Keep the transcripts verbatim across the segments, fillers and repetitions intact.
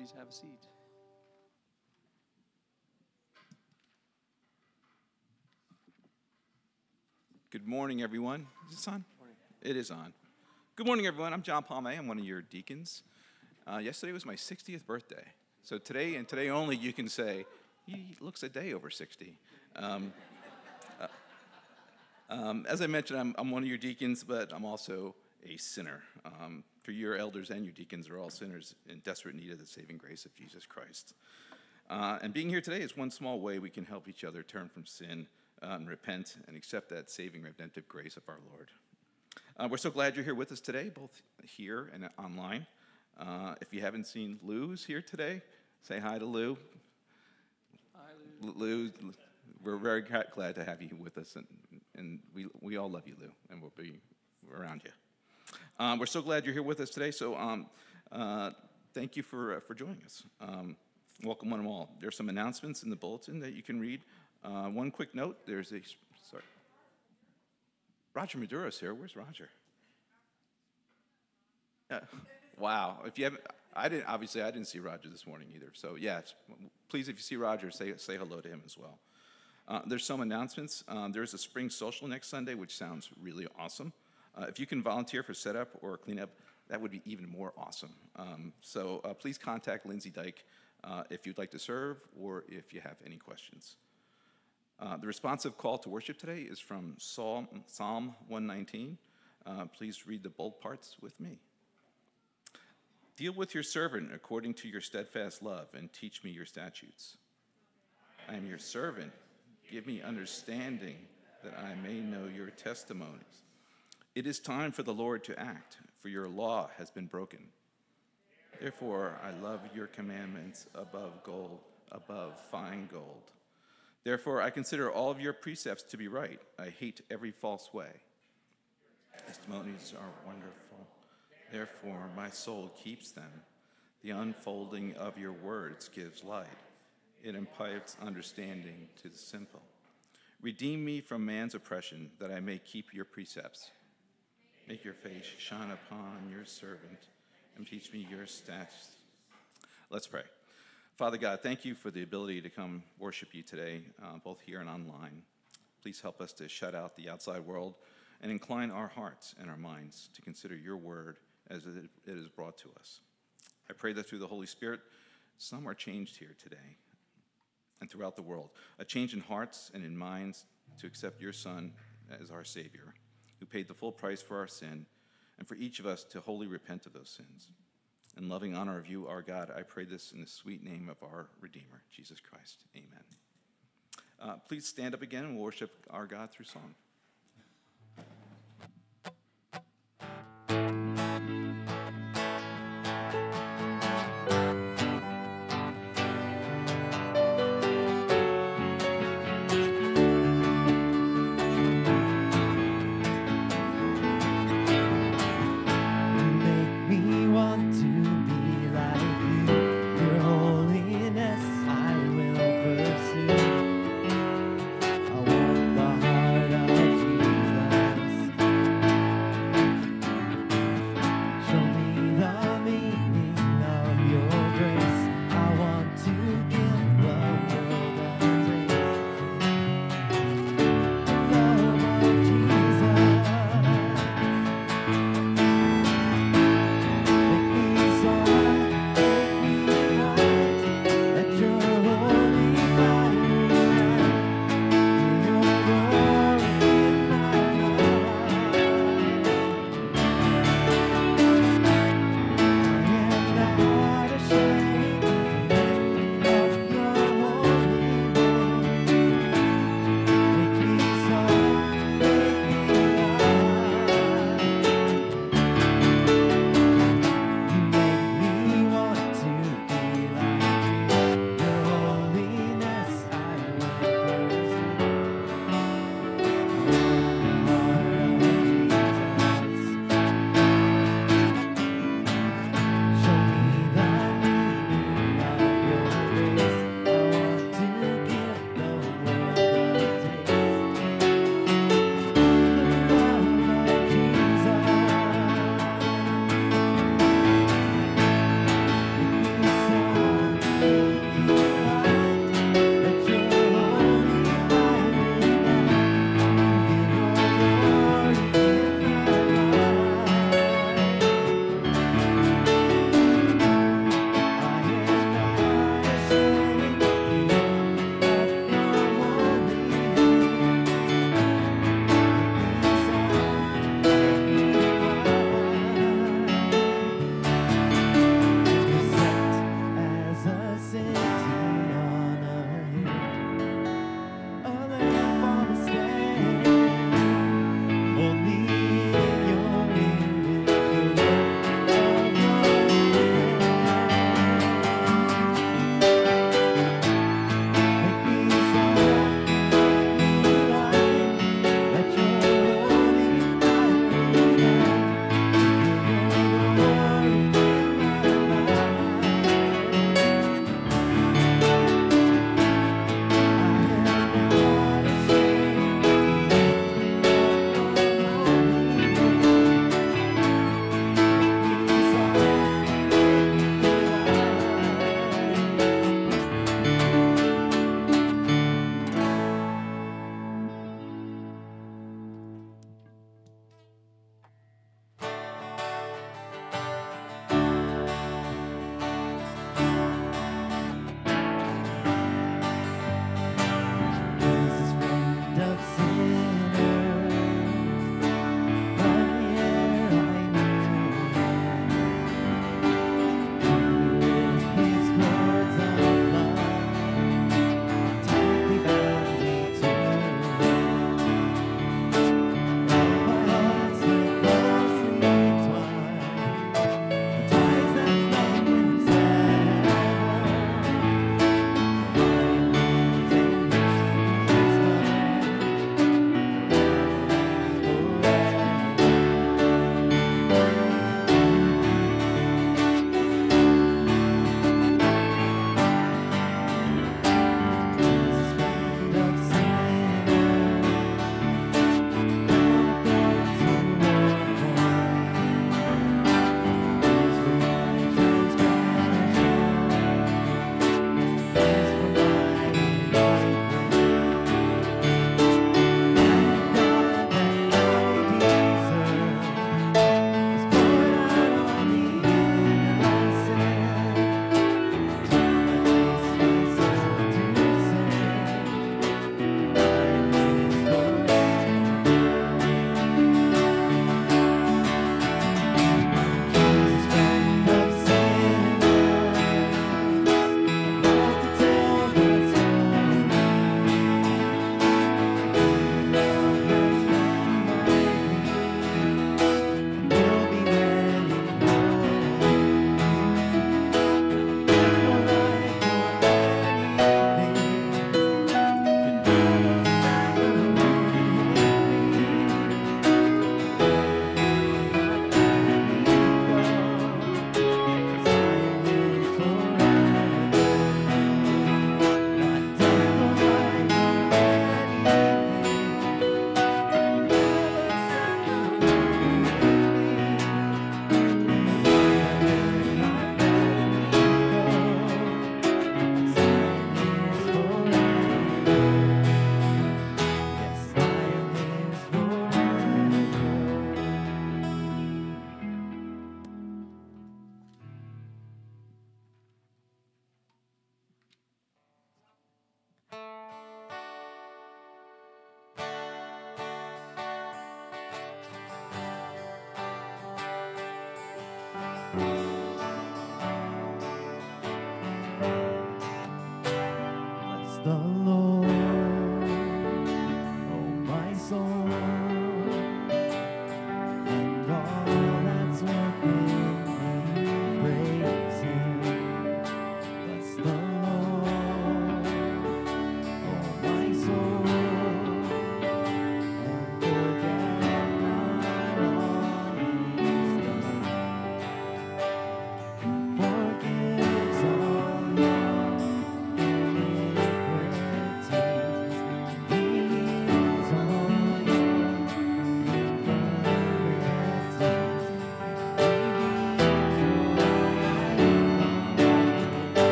please have a seat. Good morning, everyone. Is this on? Morning. It is on. Good morning, everyone. I'm John Palme. I'm one of your deacons. Uh, yesterday was my sixtieth birthday. So today and today only you can say, he looks a day over sixty. Um, uh, um, as I mentioned, I'm, I'm one of your deacons, but I'm also a sinner. Um, for your elders and your deacons are all sinners in desperate need of the saving grace of Jesus Christ. Uh, and being here today is one small way we can help each other turn from sin uh, and repent and accept that saving redemptive grace of our Lord. Uh, we're so glad you're here with us today, both here and online. Uh, if you haven't seen Lou, who's here today, say hi to Lou. Hi, Lou. Lou, we're very glad to have you with us, and, and we, we all love you, Lou, and we'll be around you. Um, we're so glad you're here with us today, so um, uh, thank you for, uh, for joining us. Um, welcome one and all. There's some announcements in the bulletin that you can read. Uh, one quick note, there's a, sorry. Roger Maduro's here. Where's Roger? Uh, wow. If you haven't, I didn't, obviously I didn't see Roger this morning either. So yeah, please, if you see Roger, say, say hello to him as well. Uh, there's some announcements. Um, there's a spring social next Sunday, which sounds really awesome. Uh, if you can volunteer for setup or cleanup, that would be even more awesome. Um, so uh, please contact Lindsay Dyke uh, if you'd like to serve or if you have any questions. Uh, the responsive call to worship today is from Psalm, Psalm one nineteen. Uh, please read the bold parts with me. Deal with your servant according to your steadfast love and teach me your statutes. I am your servant. Give me understanding that I may know your testimonies. It is time for the Lord to act, for your law has been broken. Therefore, I love your commandments above gold, above fine gold. Therefore, I consider all of your precepts to be right. I hate every false way. Testimonies are wonderful. Therefore, my soul keeps them. The unfolding of your words gives light. It imparts understanding to the simple. Redeem me from man's oppression, that I may keep your precepts. Make your face shine upon your servant, and teach me your statutes. Let's pray. Father God, thank you for the ability to come worship you today, uh, both here and online. Please help us to shut out the outside world and incline our hearts and our minds to consider your word as it is brought to us. I pray that through the Holy Spirit, some are changed here today and throughout the world, a change in hearts and in minds to accept your Son as our Savior, who paid the full price for our sin, and for each of us to wholly repent of those sins. In loving honor of you, our God, I pray this in the sweet name of our Redeemer, Jesus Christ. Amen. Uh, please stand up again and worship our God through song. I want the heart of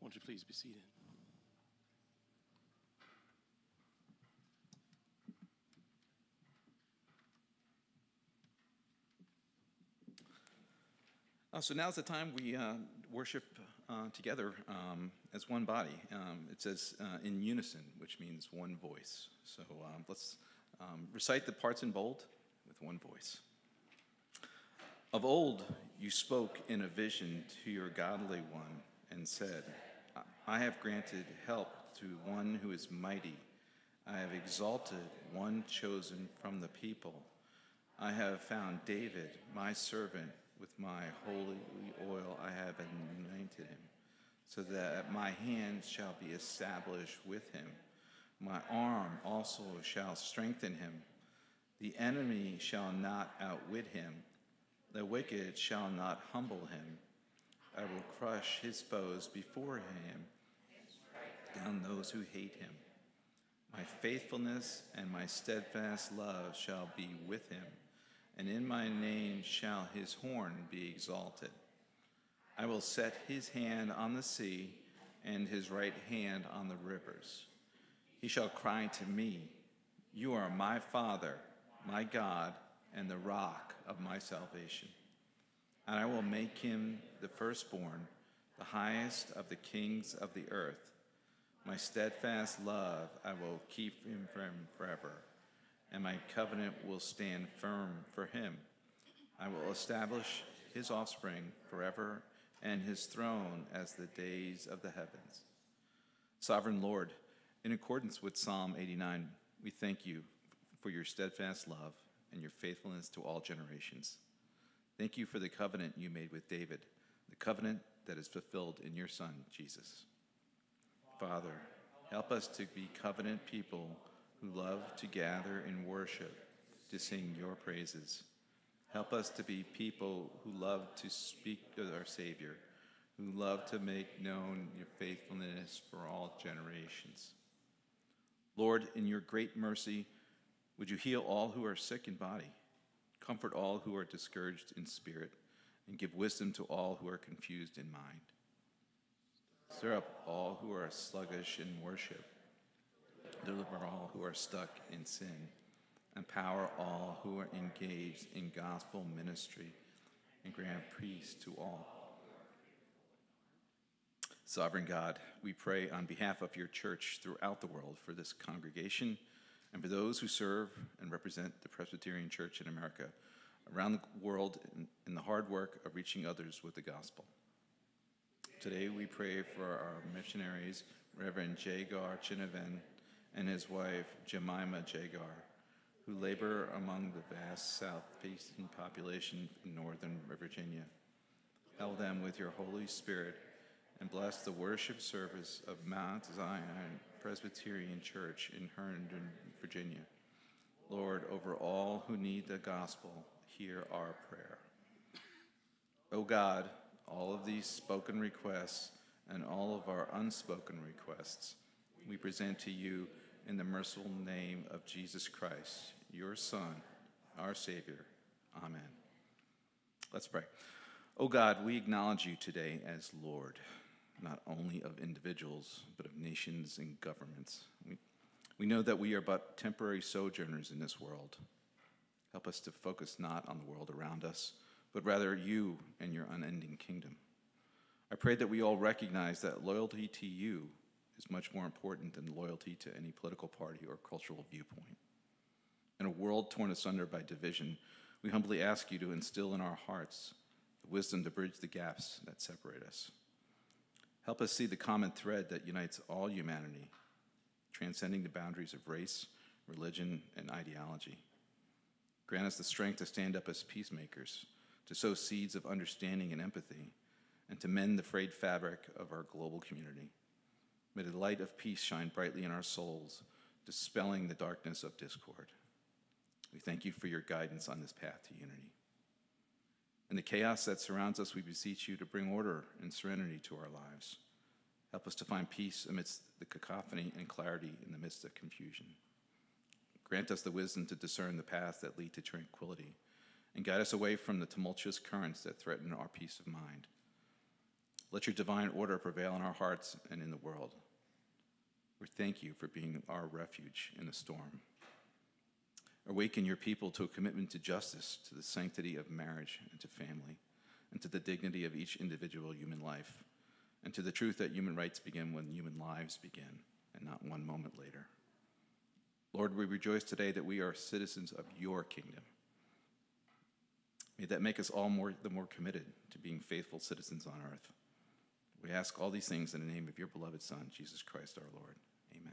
Won't you please be seated? Uh, so now's the time we uh, worship uh, together um, as one body. Um, it says uh, in unison, which means one voice. So um, let's um, recite the parts in bold with one voice. Of old you spoke in a vision to your godly one and said, I have granted help to one who is mighty. I have exalted one chosen from the people. I have found David, my servant. With my holy oil I have anointed him, so that my hand shall be established with him. My arm also shall strengthen him. The enemy shall not outwit him. The wicked shall not humble him. I will crush his foes before him, down those who hate him. My faithfulness and my steadfast love shall be with him, and in my name shall his horn be exalted. I will set his hand on the sea and his right hand on the rivers. He shall cry to me, you are my Father, my God, and the rock of my salvation. And I will make him the firstborn, the highest of the kings of the earth. My steadfast love I will keep him from forever, and my covenant will stand firm for him. I will establish his offspring forever, and his throne as the days of the heavens. Sovereign Lord, in accordance with Psalm eighty-nine, we thank you for your steadfast love and your faithfulness to all generations. Thank you for the covenant you made with David, the covenant that is fulfilled in your Son, Jesus. Father, help us to be covenant people who love to gather in worship, to sing your praises. Help us to be people who love to speak of our Savior, who love to make known your faithfulness for all generations. Lord, in your great mercy, would you heal all who are sick in body, comfort all who are discouraged in spirit, and give wisdom to all who are confused in mind. Stir up all who are sluggish in worship. Deliver all who are stuck in sin. Empower all who are engaged in gospel ministry, and grant peace to all. Sovereign God, we pray on behalf of your church throughout the world for this congregation and for those who serve and represent the Presbyterian Church in America around the world in, in the hard work of reaching others with the gospel. Today we pray for our missionaries, Reverend Jagar Chinaven and his wife, Jemima Jagar, who labor among the vast Southeastern population in northern Virginia. Help them with your Holy Spirit and bless the worship service of Mount Zion Presbyterian Church in Herndon, Virginia. Lord, over all who need the gospel, hear our prayer. O God, all of these spoken requests and all of our unspoken requests, we present to you in the merciful name of Jesus Christ, your Son, our Savior. Amen. Let's pray. O God, we acknowledge you today as Lord, not only of individuals, but of nations and governments. We, we know that we are but temporary sojourners in this world. Help us to focus not on the world around us, but rather you and your unending kingdom. I pray that we all recognize that loyalty to you is much more important than loyalty to any political party or cultural viewpoint. In a world torn asunder by division, we humbly ask you to instill in our hearts the wisdom to bridge the gaps that separate us. Help us see the common thread that unites all humanity, transcending the boundaries of race, religion, and ideology. Grant us the strength to stand up as peacemakers, to sow seeds of understanding and empathy, and to mend the frayed fabric of our global community. May the light of peace shine brightly in our souls, dispelling the darkness of discord. We thank you for your guidance on this path to unity. In the chaos that surrounds us, we beseech you to bring order and serenity to our lives. Help us to find peace amidst the cacophony and clarity in the midst of confusion. Grant us the wisdom to discern the paths that lead to tranquility, and guide us away from the tumultuous currents that threaten our peace of mind. Let your divine order prevail in our hearts and in the world. We thank you for being our refuge in the storm. Awaken your people to a commitment to justice, to the sanctity of marriage and to family, and to the dignity of each individual human life, and to the truth that human rights begin when human lives begin, and not one moment later. Lord, we rejoice today that we are citizens of your kingdom. May that make us all more, the more committed to being faithful citizens on earth. We ask all these things in the name of your beloved Son, Jesus Christ our Lord. Amen.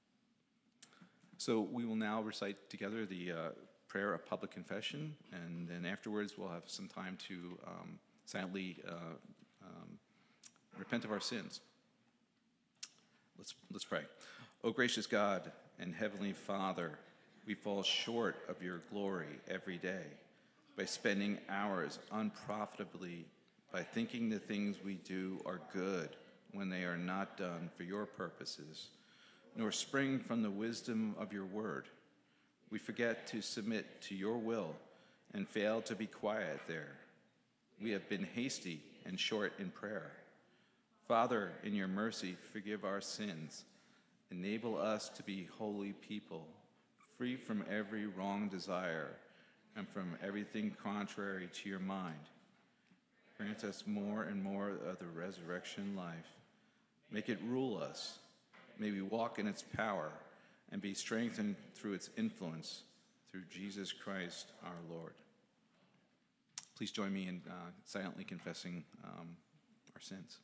So we will now recite together the uh, prayer of public confession, and then afterwards we'll have some time to um, silently uh, um, repent of our sins. Let's, let's pray. O gracious God and Heavenly Father, we fall short of your glory every day by spending hours unprofitably, by thinking the things we do are good when they are not done for your purposes, nor spring from the wisdom of your word. We forget to submit to your will and fail to be quiet there. We have been hasty and short in prayer. Father, in your mercy, forgive our sins. Enable us to be holy people, free from every wrong desire and from everything contrary to your mind. Grant us more and more of the resurrection life. Make it rule us. May we walk in its power and be strengthened through its influence, through Jesus Christ our Lord. Please join me in uh, silently confessing um, our sins.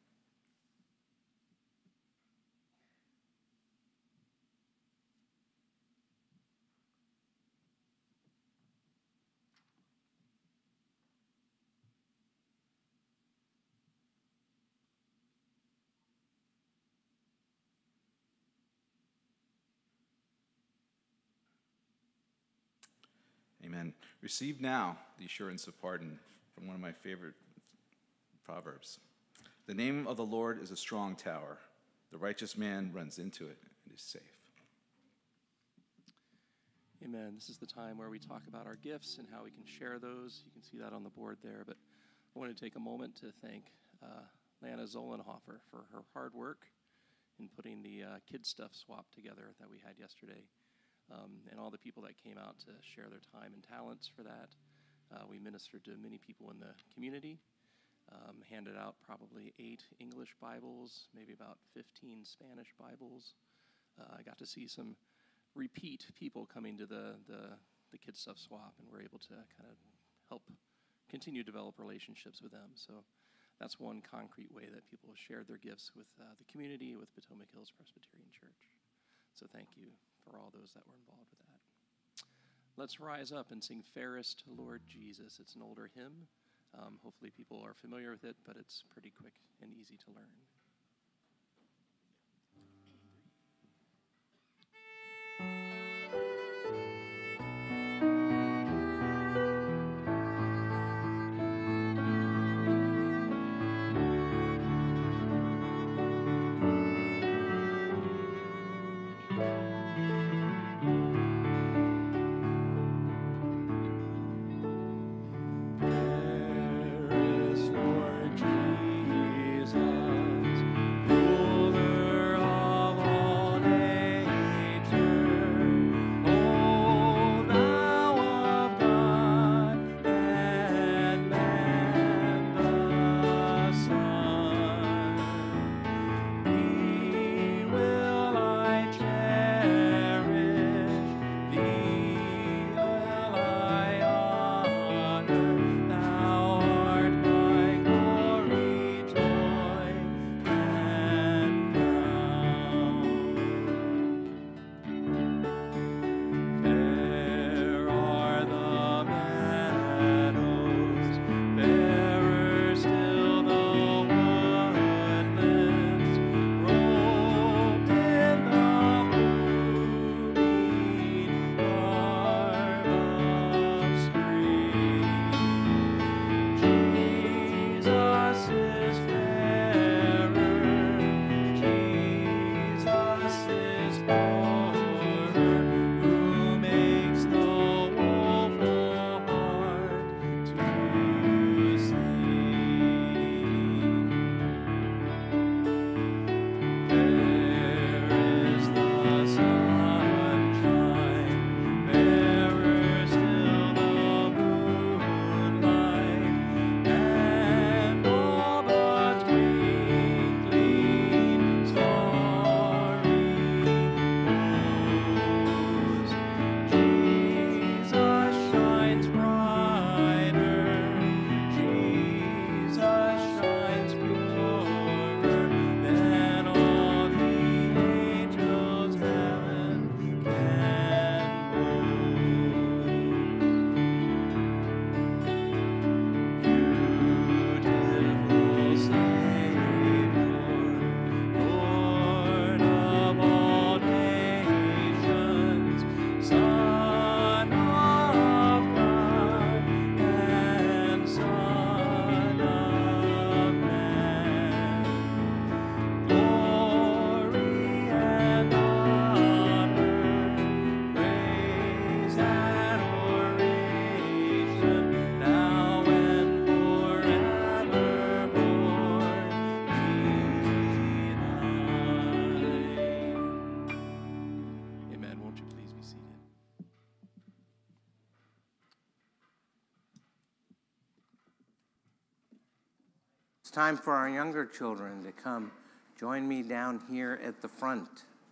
Amen. Receive now the assurance of pardon from one of my favorite proverbs. The name of the Lord is a strong tower. The righteous man runs into it and is safe. Amen. This is the time where we talk about our gifts and how we can share those. You can see that on the board there. But I want to take a moment to thank uh, Lana Zolenhofer for her hard work in putting the uh, kid stuff swap together that we had yesterday. Um, and all the people that came out to share their time and talents for that. Uh, we ministered to many people in the community, um, handed out probably eight English Bibles, maybe about fifteen Spanish Bibles. Uh, I got to see some repeat people coming to the, the, the Kid Stuff Swap, and we're able to kind of help continue to develop relationships with them. So that's one concrete way that people have shared their gifts with uh, the community, with Potomac Hills Presbyterian Church. So thank you for all those that were involved with that. Let's rise up and sing Fairest Lord Jesus. It's an older hymn. Um, hopefully people are familiar with it, but it's pretty quick and easy to learn. Fairest Lord Jesus, It's time for our younger children to come join me down here at the front.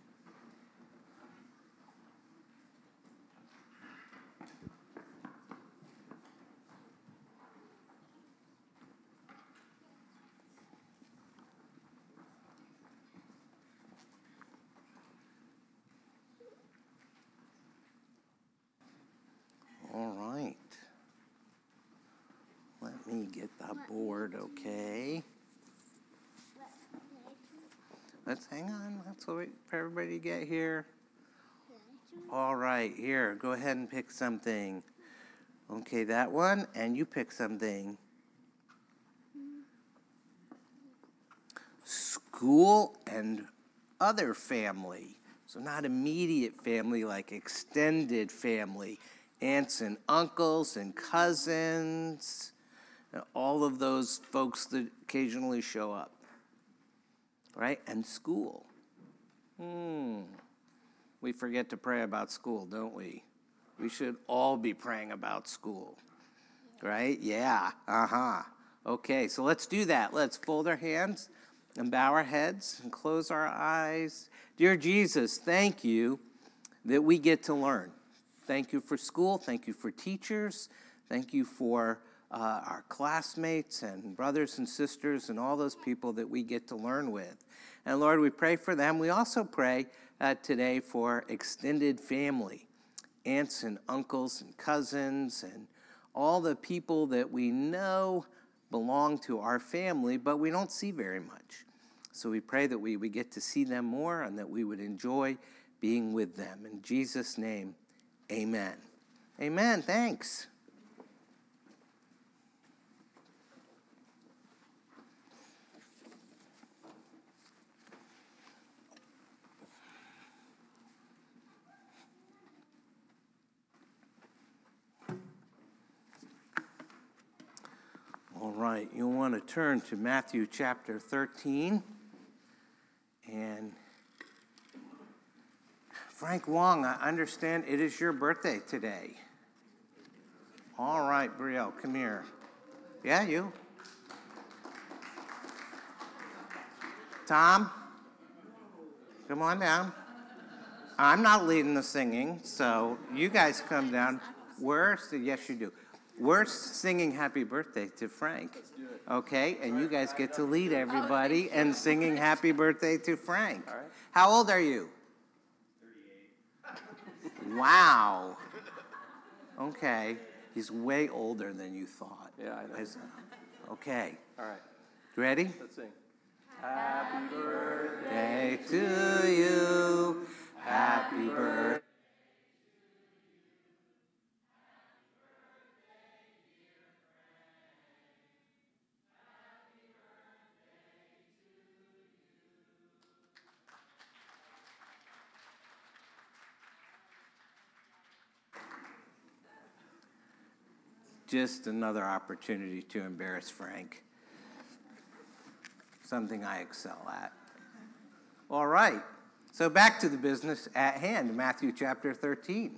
All right. Let me get the board, okay? Let's hang on. Let's wait for everybody to get here. All right, here, go ahead and pick something. Okay, that one, and you pick something. School and other family. So not immediate family, like extended family. Aunts and uncles and cousins. And all of those folks that occasionally show up. Right? And school. Hmm. We forget to pray about school, don't we? We should all be praying about school. Right? Yeah. Uh-huh. Okay, so let's do that. Let's fold our hands and bow our heads and close our eyes. Dear Jesus, thank you that we get to learn. Thank you for school. Thank you for teachers. Thank you for uh, our classmates and brothers and sisters and all those people that we get to learn with. And Lord, we pray for them. We also pray uh, today for extended family, aunts and uncles and cousins and all the people that we know belong to our family, but we don't see very much. So we pray that we, we get to see them more and that we would enjoy being with them. In Jesus' name, amen. Amen. Thanks. All right, you'll want to turn to Matthew chapter thirteen. And Frank Wong, I understand it is your birthday today. All right, Brielle, come here. Yeah, you. Tom, come on down. I'm not leading the singing, so you guys come down. We're, yes, you do. We're singing happy birthday to Frank. Let's do it. Okay, and you guys get to lead everybody and singing happy birthday to Frank. All right. How old are you? thirty-eight. Wow. Okay. He's way older than you thought. Yeah, I know. Okay. All right. Ready? Let's sing. Happy birthday to you. Happy birthday. Just another opportunity to embarrass Frank. Something I excel at. All right. So back to the business at hand, Matthew chapter thirteen.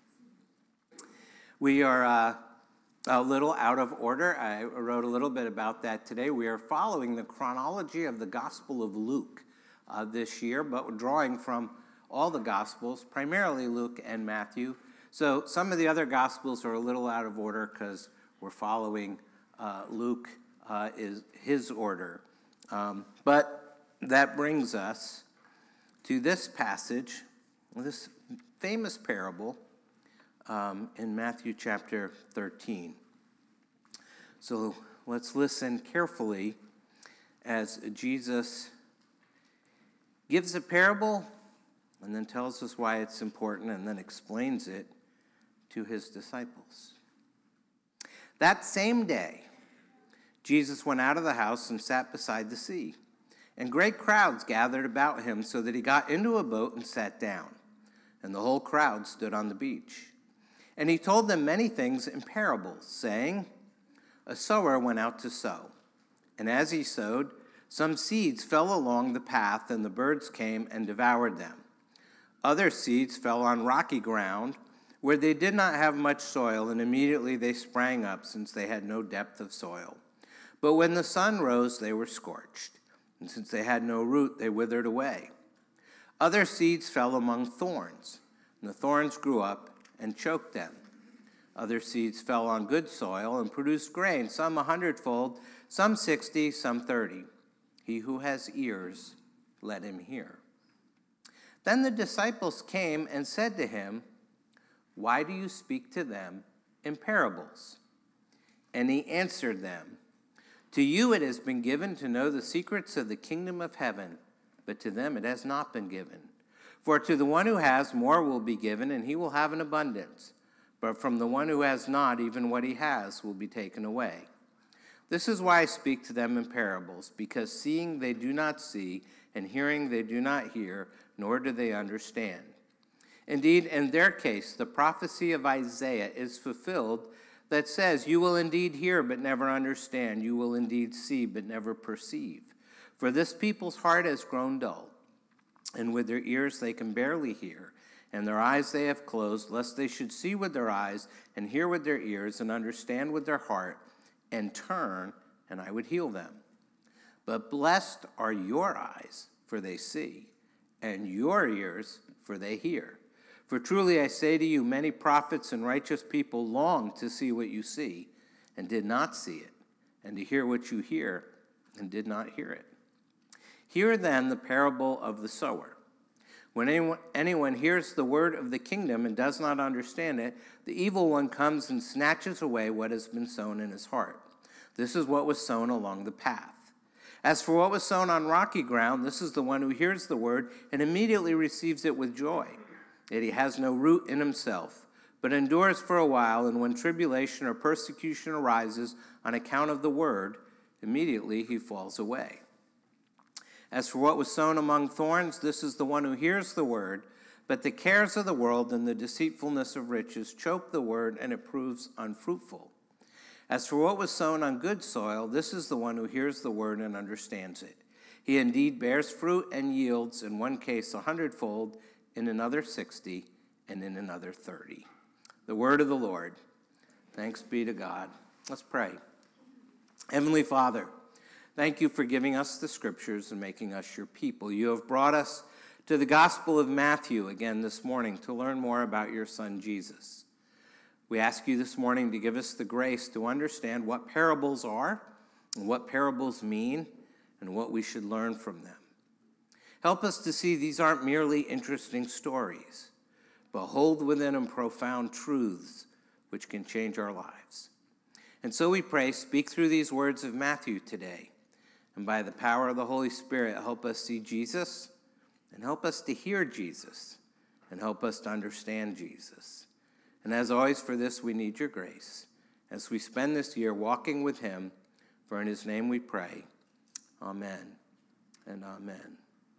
We are uh, a little out of order. I wrote a little bit about that today. We are following the chronology of the Gospel of Luke uh, this year, but drawing from all the Gospels, primarily Luke and Matthew. So some of the other Gospels are a little out of order because we're following uh, Luke uh, is his order. Um, but that brings us to this passage, this famous parable um, in Matthew chapter thirteen. So let's listen carefully as Jesus gives a parable and then tells us why it's important and then explains it to his disciples. That same day, Jesus went out of the house and sat beside the sea, and great crowds gathered about him so that he got into a boat and sat down, and the whole crowd stood on the beach. And he told them many things in parables, saying, a sower went out to sow, and as he sowed, some seeds fell along the path, and the birds came and devoured them. Other seeds fell on rocky ground, where they did not have much soil, and immediately they sprang up, since they had no depth of soil. But when the sun rose, they were scorched, and since they had no root, they withered away. Other seeds fell among thorns, and the thorns grew up and choked them. Other seeds fell on good soil and produced grain, some a hundredfold, some sixty, some thirty. He who has ears, let him hear. Then the disciples came and said to him, "Why do you speak to them in parables?" And he answered them, "To you it has been given to know the secrets of the kingdom of heaven, but to them it has not been given. For to the one who has, more will be given, and he will have an abundance. But from the one who has not, even what he has will be taken away. This is why I speak to them in parables, because seeing they do not see, and hearing they do not hear, nor do they understand. Indeed, in their case, the prophecy of Isaiah is fulfilled that says, 'You will indeed hear, but never understand. You will indeed see, but never perceive. For this people's heart has grown dull, and with their ears they can barely hear, and their eyes they have closed, lest they should see with their eyes, and hear with their ears, and understand with their heart, and turn, and I would heal them. But blessed are your eyes, for they see, and your ears, for they hear. For truly I say to you, many prophets and righteous people longed to see what you see, and did not see it, and to hear what you hear, and did not hear it. Hear then the parable of the sower. When anyone, anyone hears the word of the kingdom and does not understand it, the evil one comes and snatches away what has been sown in his heart. This is what was sown along the path. As for what was sown on rocky ground, this is the one who hears the word and immediately receives it with joy. Yet he has no root in himself, but endures for a while, and when tribulation or persecution arises on account of the word, immediately he falls away. As for what was sown among thorns, this is the one who hears the word, but the cares of the world and the deceitfulness of riches choke the word, and it proves unfruitful. As for what was sown on good soil, this is the one who hears the word and understands it. He indeed bears fruit and yields, in one case a hundredfold, in another sixty, and in another thirty. The word of the Lord. Thanks be to God. Let's pray. Heavenly Father, thank you for giving us the scriptures and making us your people. You have brought us to the Gospel of Matthew again this morning to learn more about your son Jesus. We ask you this morning to give us the grace to understand what parables are and what parables mean and what we should learn from them. Help us to see these aren't merely interesting stories, but hold within them profound truths which can change our lives. And so we pray, speak through these words of Matthew today, and by the power of the Holy Spirit, help us see Jesus, and help us to hear Jesus, and help us to understand Jesus. And as always, for this we need your grace, as we spend this year walking with him, for in his name we pray. Amen and amen.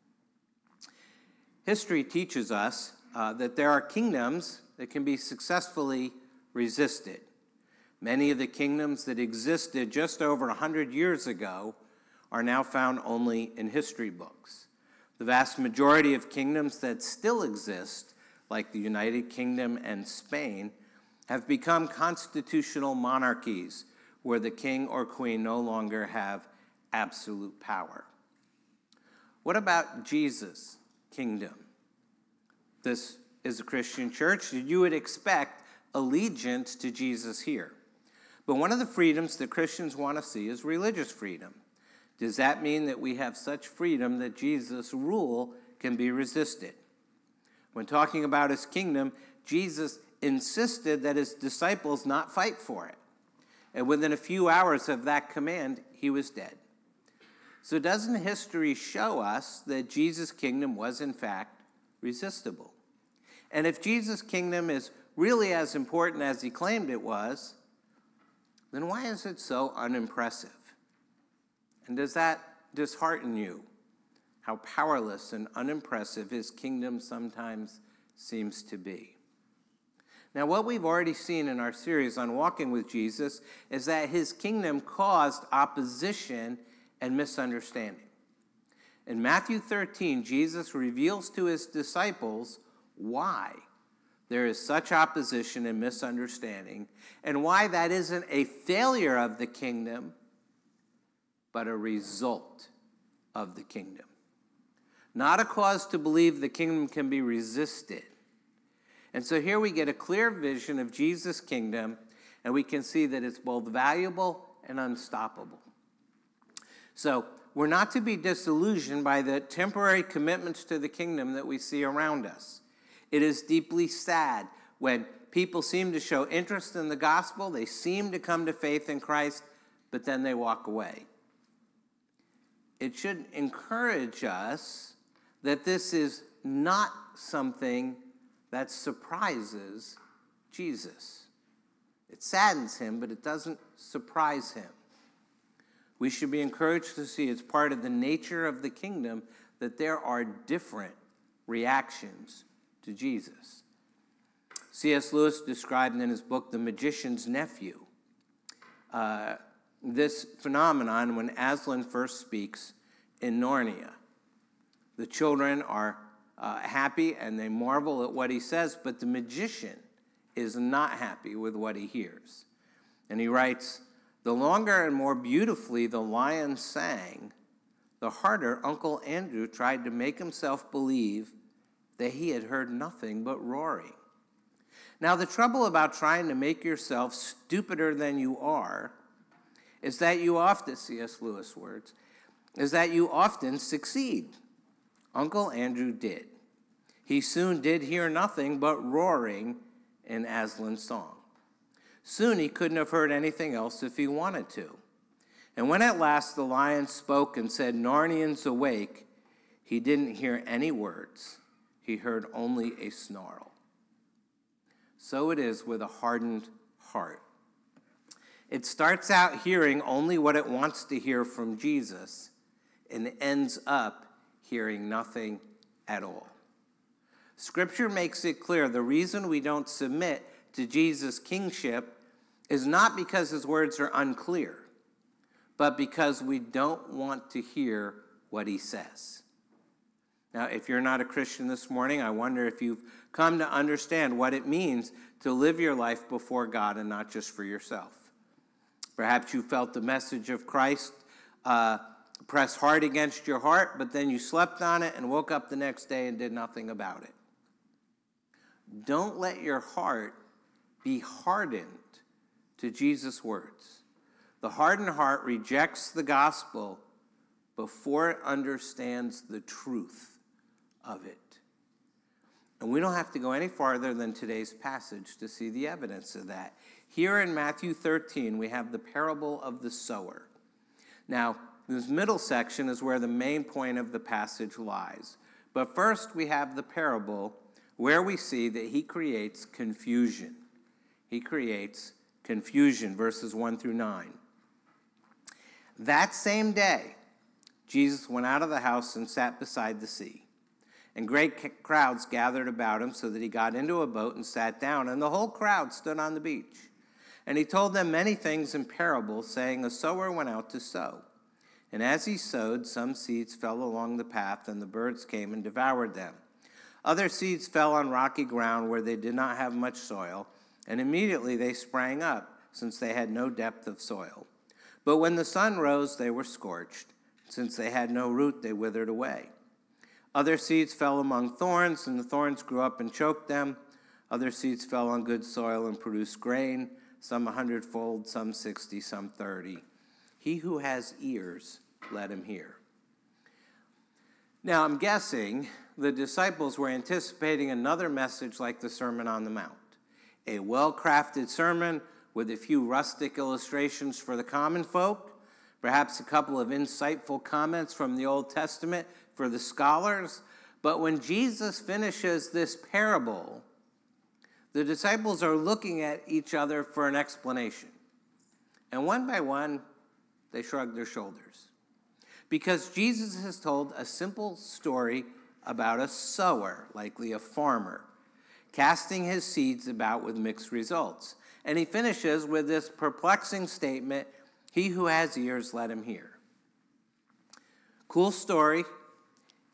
History teaches us uh, that there are kingdoms that can be successfully resisted. Many of the kingdoms that existed just over one hundred years ago are now found only in history books. The vast majority of kingdoms that still exist, like the United Kingdom and Spain, have become constitutional monarchies where the king or queen no longer have absolute power. What about Jesus' kingdom? This is a Christian church. You would expect allegiance to Jesus here. But one of the freedoms that Christians want to see is religious freedom. Does that mean that we have such freedom that Jesus' rule can be resisted? When talking about his kingdom, Jesus insisted that his disciples not fight for it. And within a few hours of that command, he was dead. So doesn't history show us that Jesus' kingdom was, in fact, resistible? And if Jesus' kingdom is really as important as he claimed it was, then why is it so unimpressive? And does that dishearten you? How powerless and unimpressive his kingdom sometimes seems to be. Now, what we've already seen in our series on walking with Jesus is that his kingdom caused opposition and misunderstanding. In Matthew thirteen, Jesus reveals to his disciples why there is such opposition and misunderstanding, and why that isn't a failure of the kingdom, but a result of the kingdom. Not a cause to believe the kingdom can be resisted. And so here we get a clear vision of Jesus' kingdom, and we can see that it's both valuable and unstoppable. So we're not to be disillusioned by the temporary commitments to the kingdom that we see around us. It is deeply sad when people seem to show interest in the gospel, they seem to come to faith in Christ, but then they walk away. It should encourage us that this is not something that surprises Jesus. It saddens him, but it doesn't surprise him. We should be encouraged to see it's part of the nature of the kingdom that there are different reactions to Jesus. C S Lewis described in his book, The Magician's Nephew, uh, this phenomenon when Aslan first speaks in Narnia. The children are uh, happy and they marvel at what he says, but the magician is not happy with what he hears. And he writes, "The longer and more beautifully the lion sang, the harder Uncle Andrew tried to make himself believe that he had heard nothing but roaring." Now, the trouble about trying to make yourself stupider than you are is that you often, C S Lewis' words, is that you often succeed. Uncle Andrew did. He soon did hear nothing but roaring in Aslan's song. Soon he couldn't have heard anything else if he wanted to. And when at last the lion spoke and said, "Narnians awake," he didn't hear any words. He heard only a snarl. So it is with a hardened heart. It starts out hearing only what it wants to hear from Jesus and ends up hearing nothing at all. Scripture makes it clear the reason we don't submit to Jesus' kingship is not because his words are unclear, but because we don't want to hear what he says. Now, if you're not a Christian this morning, I wonder if you've come to understand what it means to live your life before God and not just for yourself. Perhaps you felt the message of Christ uh, press hard against your heart, but then you slept on it and woke up the next day and did nothing about it. Don't let your heart be hardened to Jesus' words. The hardened heart rejects the gospel before it understands the truth of it. And we don't have to go any farther than today's passage to see the evidence of that. Here in Matthew thirteen, we have the parable of the sower. Now, this middle section is where the main point of the passage lies. But first, we have the parable where we see that he creates confusion. He creates confusion, verses one through nine. That same day, Jesus went out of the house and sat beside the sea. And great crowds gathered about him so that he got into a boat and sat down, and the whole crowd stood on the beach. And he told them many things in parables, saying, "A sower went out to sow. And as he sowed, some seeds fell along the path, and the birds came and devoured them. Other seeds fell on rocky ground where they did not have much soil, and immediately they sprang up, since they had no depth of soil. But when the sun rose, they were scorched. Since they had no root, they withered away. Other seeds fell among thorns, and the thorns grew up and choked them. Other seeds fell on good soil and produced grain, some a hundredfold, some sixty, some thirty. He who has ears, let him hear." Now, I'm guessing the disciples were anticipating another message like the Sermon on the Mount, a well-crafted sermon with a few rustic illustrations for the common folk, perhaps a couple of insightful comments from the Old Testament for the scholars. But when Jesus finishes this parable, the disciples are looking at each other for an explanation. And one by one, they shrug their shoulders. Because Jesus has told a simple story about a sower, likely a farmer, casting his seeds about with mixed results. And he finishes with this perplexing statement, "He who has ears, let him hear." Cool story,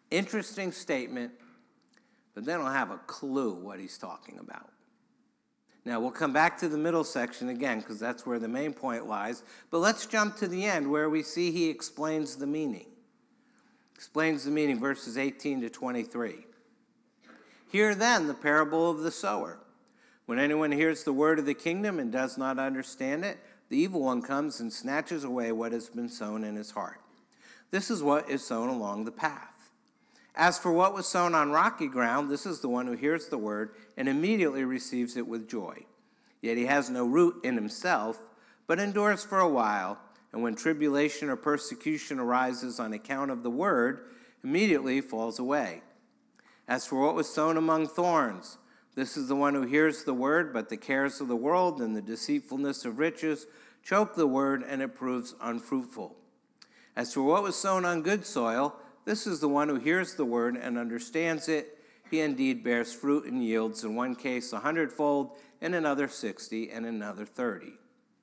interesting statement, but they don't have a clue what he's talking about. Now, we'll come back to the middle section again because that's where the main point lies. But let's jump to the end where we see he explains the meaning. Explains the meaning, verses eighteen to twenty-three. Hear then the parable of the sower. When anyone hears the word of the kingdom and does not understand it, the evil one comes and snatches away what has been sown in his heart. This is what is sown along the path. As for what was sown on rocky ground, this is the one who hears the word and immediately receives it with joy. Yet he has no root in himself, but endures for a while, and when tribulation or persecution arises on account of the word, immediately falls away. As for what was sown among thorns, this is the one who hears the word, but the cares of the world and the deceitfulness of riches choke the word, and it proves unfruitful. As for what was sown on good soil, this is the one who hears the word and understands it. He indeed bears fruit and yields, in one case a hundredfold, in another sixty, and another thirty.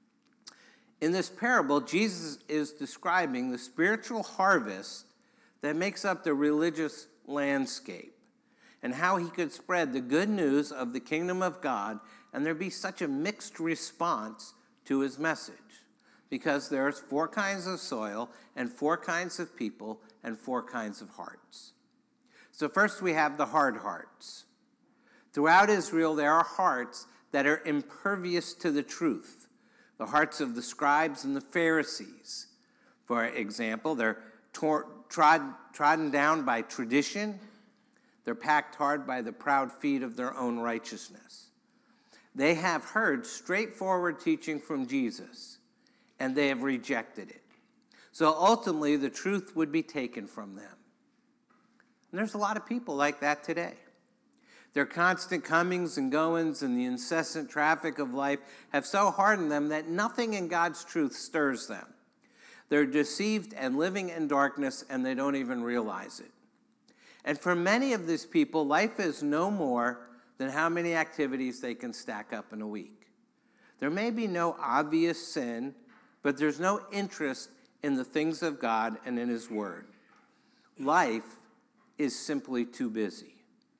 In this parable, Jesus is describing the spiritual harvest that makes up the religious landscape and how he could spread the good news of the kingdom of God and there be such a mixed response to his message. Because there's four kinds of soil and four kinds of people and four kinds of hearts. So first we have the hard hearts. Throughout Israel, there are hearts that are impervious to the truth. The hearts of the scribes and the Pharisees. For example, they're tor- trod, trodden down by tradition. They're packed hard by the proud feet of their own righteousness. They have heard straightforward teaching from Jesus, and they have rejected it. So ultimately, the truth would be taken from them. And there's a lot of people like that today. Their constant comings and goings and the incessant traffic of life have so hardened them that nothing in God's truth stirs them. They're deceived and living in darkness, and they don't even realize it. And for many of these people, life is no more than how many activities they can stack up in a week. There may be no obvious sin, but there's no interest in the things of God and in his word. Life is simply too busy.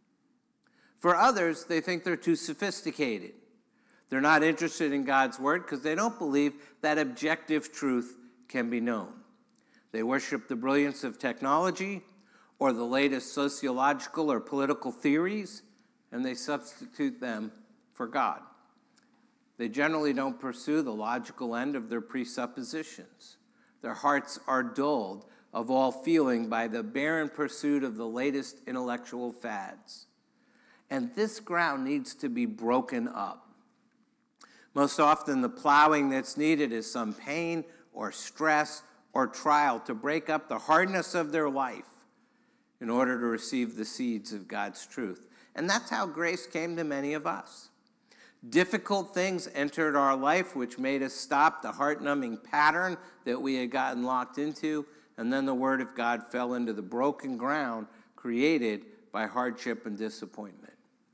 For others, they think they're too sophisticated. They're not interested in God's word because they don't believe that objective truth can be known. They worship the brilliance of technology or the latest sociological or political theories, and they substitute them for God. They generally don't pursue the logical end of their presuppositions. Their hearts are dulled of all feeling by the barren pursuit of the latest intellectual fads. And this ground needs to be broken up. Most often, the plowing that's needed is some pain or stress or trial to break up the hardness of their life in order to receive the seeds of God's truth. And that's how grace came to many of us. Difficult things entered our life, which made us stop the heart-numbing pattern that we had gotten locked into, and then the word of God fell into the broken ground created by hardship and disappointment.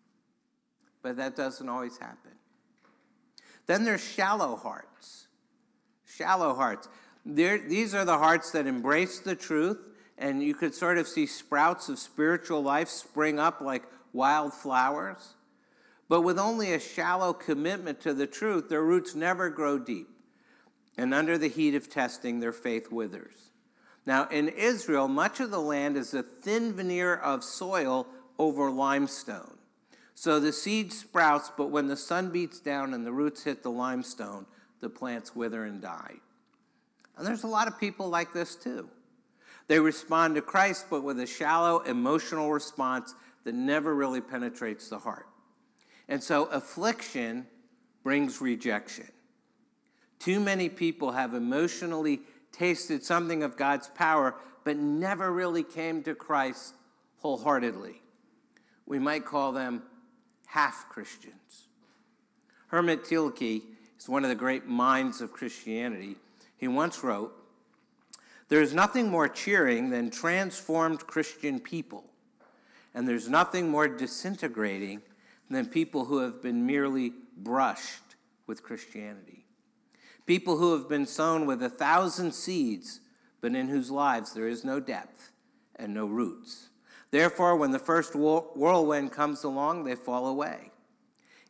But that doesn't always happen. Then there's shallow hearts. Shallow hearts. They're, these are the hearts that embrace the truth, and you could sort of see sprouts of spiritual life spring up like wildflowers. But with only a shallow commitment to the truth, their roots never grow deep. And under the heat of testing, their faith withers. Now, in Israel, much of the land is a thin veneer of soil over limestone. So the seed sprouts, but when the sun beats down and the roots hit the limestone, the plants wither and die. And there's a lot of people like this too. They respond to Christ, but with a shallow emotional response that never really penetrates the heart. And so affliction brings rejection. Too many people have emotionally tasted something of God's power, but never really came to Christ wholeheartedly. We might call them half-Christians. Herman Tilke is one of the great minds of Christianity. He once wrote, "There is nothing more cheering than transformed Christian people, and there's nothing more disintegrating than people who have been merely brushed with Christianity. People who have been sown with a thousand seeds, but in whose lives there is no depth and no roots. Therefore, when the first whirlwind comes along, they fall away.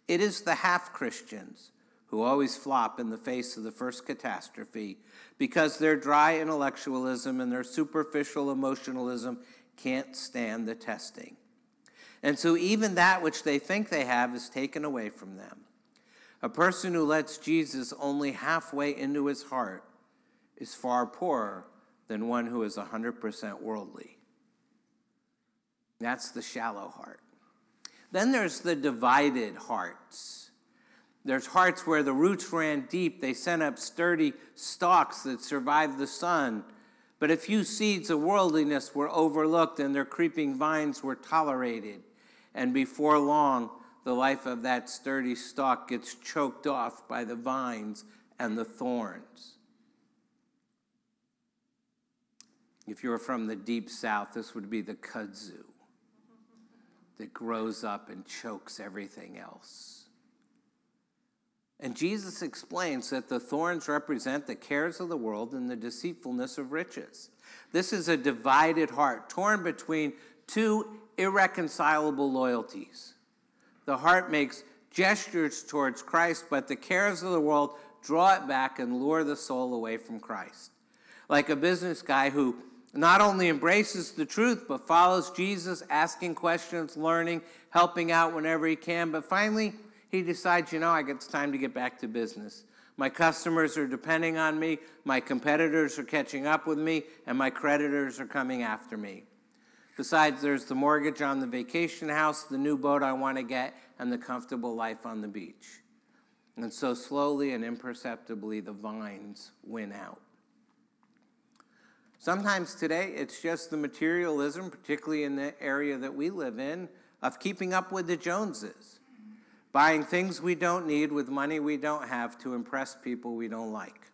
It is the half-Christians who always flop in the face of the first catastrophe because their dry intellectualism and their superficial emotionalism can't stand the testing. And so even that which they think they have is taken away from them. A person who lets Jesus only halfway into his heart is far poorer than one who is one hundred percent worldly. That's the shallow heart. Then there's the divided hearts. There's hearts where the roots ran deep. They sent up sturdy stalks that survived the sun. But a few seeds of worldliness were overlooked and their creeping vines were tolerated. And before long, the life of that sturdy stalk gets choked off by the vines and the thorns. If you're from the deep south, this would be the kudzu that grows up and chokes everything else. And Jesus explains that the thorns represent the cares of the world and the deceitfulness of riches. This is a divided heart, torn between two irreconcilable loyalties. The heart makes gestures towards Christ, but the cares of the world draw it back and lure the soul away from Christ. Like a business guy who not only embraces the truth, but follows Jesus, asking questions, learning, helping out whenever he can. But finally, he decides, you know, it's time to get back to business. My customers are depending on me, my competitors are catching up with me, and my creditors are coming after me. Besides, there's the mortgage on the vacation house, the new boat I want to get, and the comfortable life on the beach. And so slowly and imperceptibly, the vines win out. Sometimes today, it's just the materialism, particularly in the area that we live in, of keeping up with the Joneses. Buying things we don't need with money we don't have to impress people we don't like.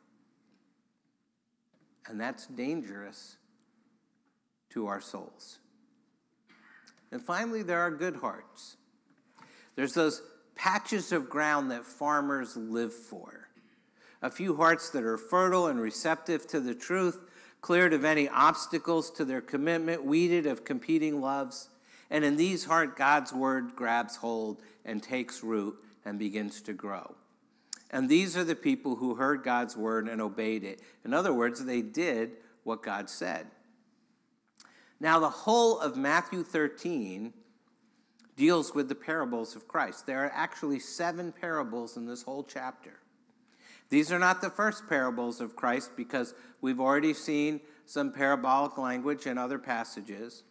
And that's dangerous to our souls. And finally, there are good hearts. There's those patches of ground that farmers live for. A few hearts that are fertile and receptive to the truth, cleared of any obstacles to their commitment, weeded of competing loves. And in these hearts, God's word grabs hold and takes root and begins to grow. And these are the people who heard God's word and obeyed it. In other words, they did what God said. Now, the whole of Matthew thirteen deals with the parables of Christ. There are actually seven parables in this whole chapter. These are not the first parables of Christ because we've already seen some parabolic language in other passages.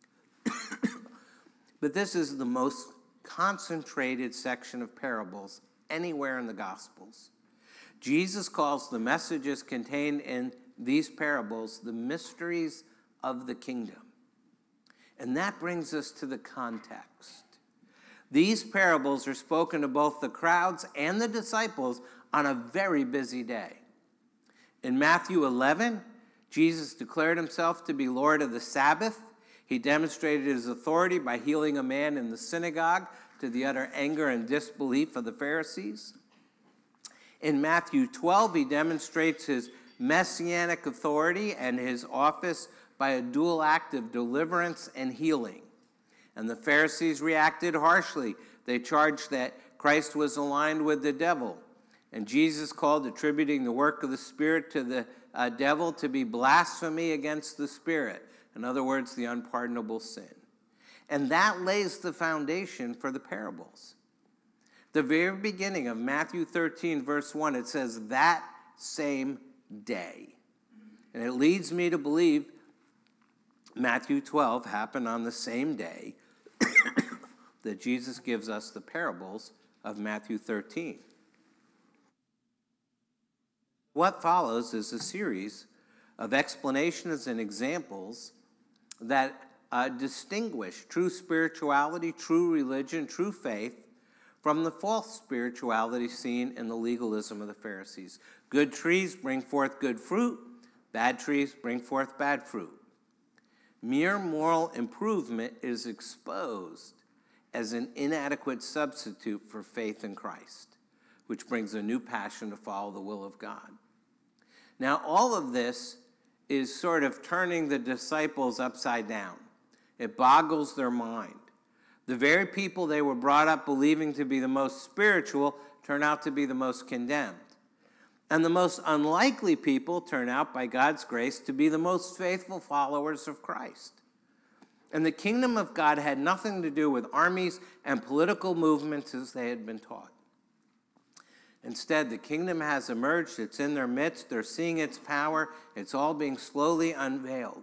But this is the most concentrated section of parables anywhere in the Gospels. Jesus calls the messages contained in these parables the mysteries of the kingdom. And that brings us to the context. These parables are spoken to both the crowds and the disciples on a very busy day. In Matthew eleven, Jesus declared himself to be Lord of the Sabbath. He demonstrated his authority by healing a man in the synagogue to the utter anger and disbelief of the Pharisees. In Matthew twelve, he demonstrates his messianic authority and his office by a dual act of deliverance and healing. And the Pharisees reacted harshly. They charged that Christ was aligned with the devil. And Jesus called attributing the work of the Spirit to the uh, devil to be blasphemy against the Spirit. In other words, the unpardonable sin. And that lays the foundation for the parables. The very beginning of Matthew thirteen, verse one, it says, that same day. And it leads me to believe Matthew twelve happened on the same day that Jesus gives us the parables of Matthew thirteen. What follows is a series of explanations and examples that uh, distinguish true spirituality, true religion, true faith from the false spirituality seen in the legalism of the Pharisees. Good trees bring forth good fruit, bad trees bring forth bad fruit. Mere moral improvement is exposed as an inadequate substitute for faith in Christ, which brings a new passion to follow the will of God. Now, all of this is sort of turning the disciples upside down. It boggles their mind. The very people they were brought up believing to be the most spiritual turn out to be the most condemned. And the most unlikely people turn out, by God's grace, to be the most faithful followers of Christ. And the kingdom of God had nothing to do with armies and political movements as they had been taught. Instead, the kingdom has emerged. It's in their midst. They're seeing its power. It's all being slowly unveiled.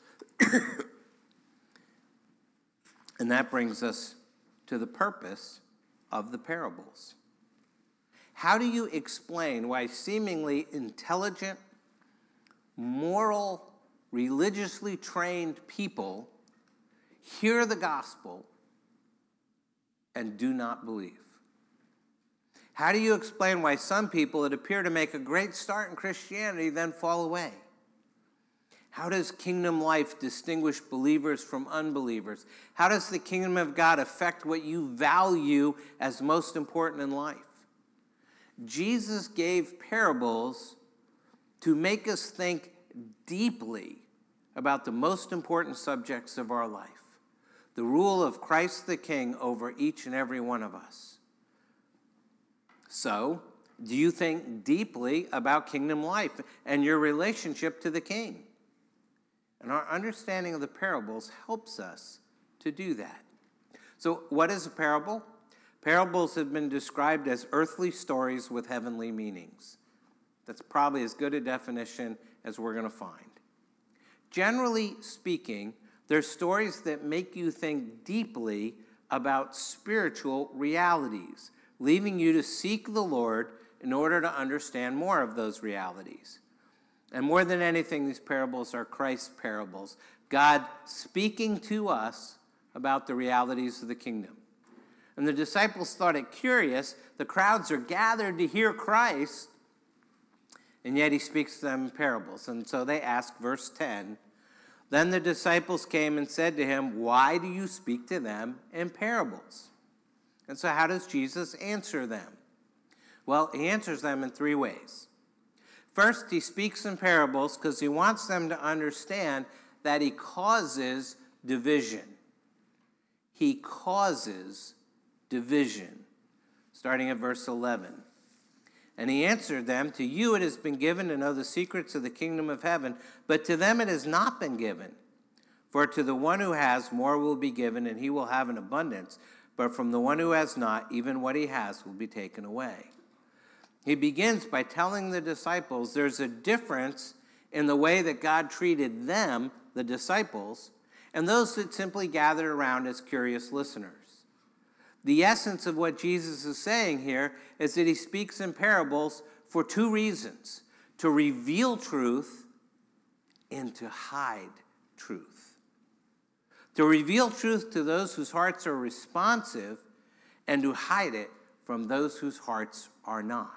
And that brings us to the purpose of the parables. How do you explain why seemingly intelligent, moral, religiously trained people hear the gospel and do not believe? How do you explain why some people that appear to make a great start in Christianity then fall away? How does kingdom life distinguish believers from unbelievers? How does the kingdom of God affect what you value as most important in life? Jesus gave parables to make us think deeply about the most important subjects of our life. The rule of Christ the King over each and every one of us. So, do you think deeply about kingdom life and your relationship to the King? And our understanding of the parables helps us to do that. So, what is a parable? Parables have been described as earthly stories with heavenly meanings. That's probably as good a definition as we're going to find. Generally speaking, they're stories that make you think deeply about spiritual realities, leaving you to seek the Lord in order to understand more of those realities. And more than anything, these parables are Christ's parables, God speaking to us about the realities of the kingdom. And the disciples thought it curious. The crowds are gathered to hear Christ, and yet he speaks to them in parables. And so they ask, verse ten, then the disciples came and said to him, why do you speak to them in parables? And so how does Jesus answer them? Well, he answers them in three ways. First, he speaks in parables because he wants them to understand that he causes division. He causes division. Starting at verse eleven. And he answered them, to you it has been given to know the secrets of the kingdom of heaven, but to them it has not been given. For to the one who has, more will be given, and he will have an abundance. But from the one who has not, even what he has will be taken away. He begins by telling the disciples there's a difference in the way that God treated them, the disciples, and those that simply gathered around as curious listeners. The essence of what Jesus is saying here is that he speaks in parables for two reasons: to reveal truth and to hide truth. To reveal truth to those whose hearts are responsive and to hide it from those whose hearts are not.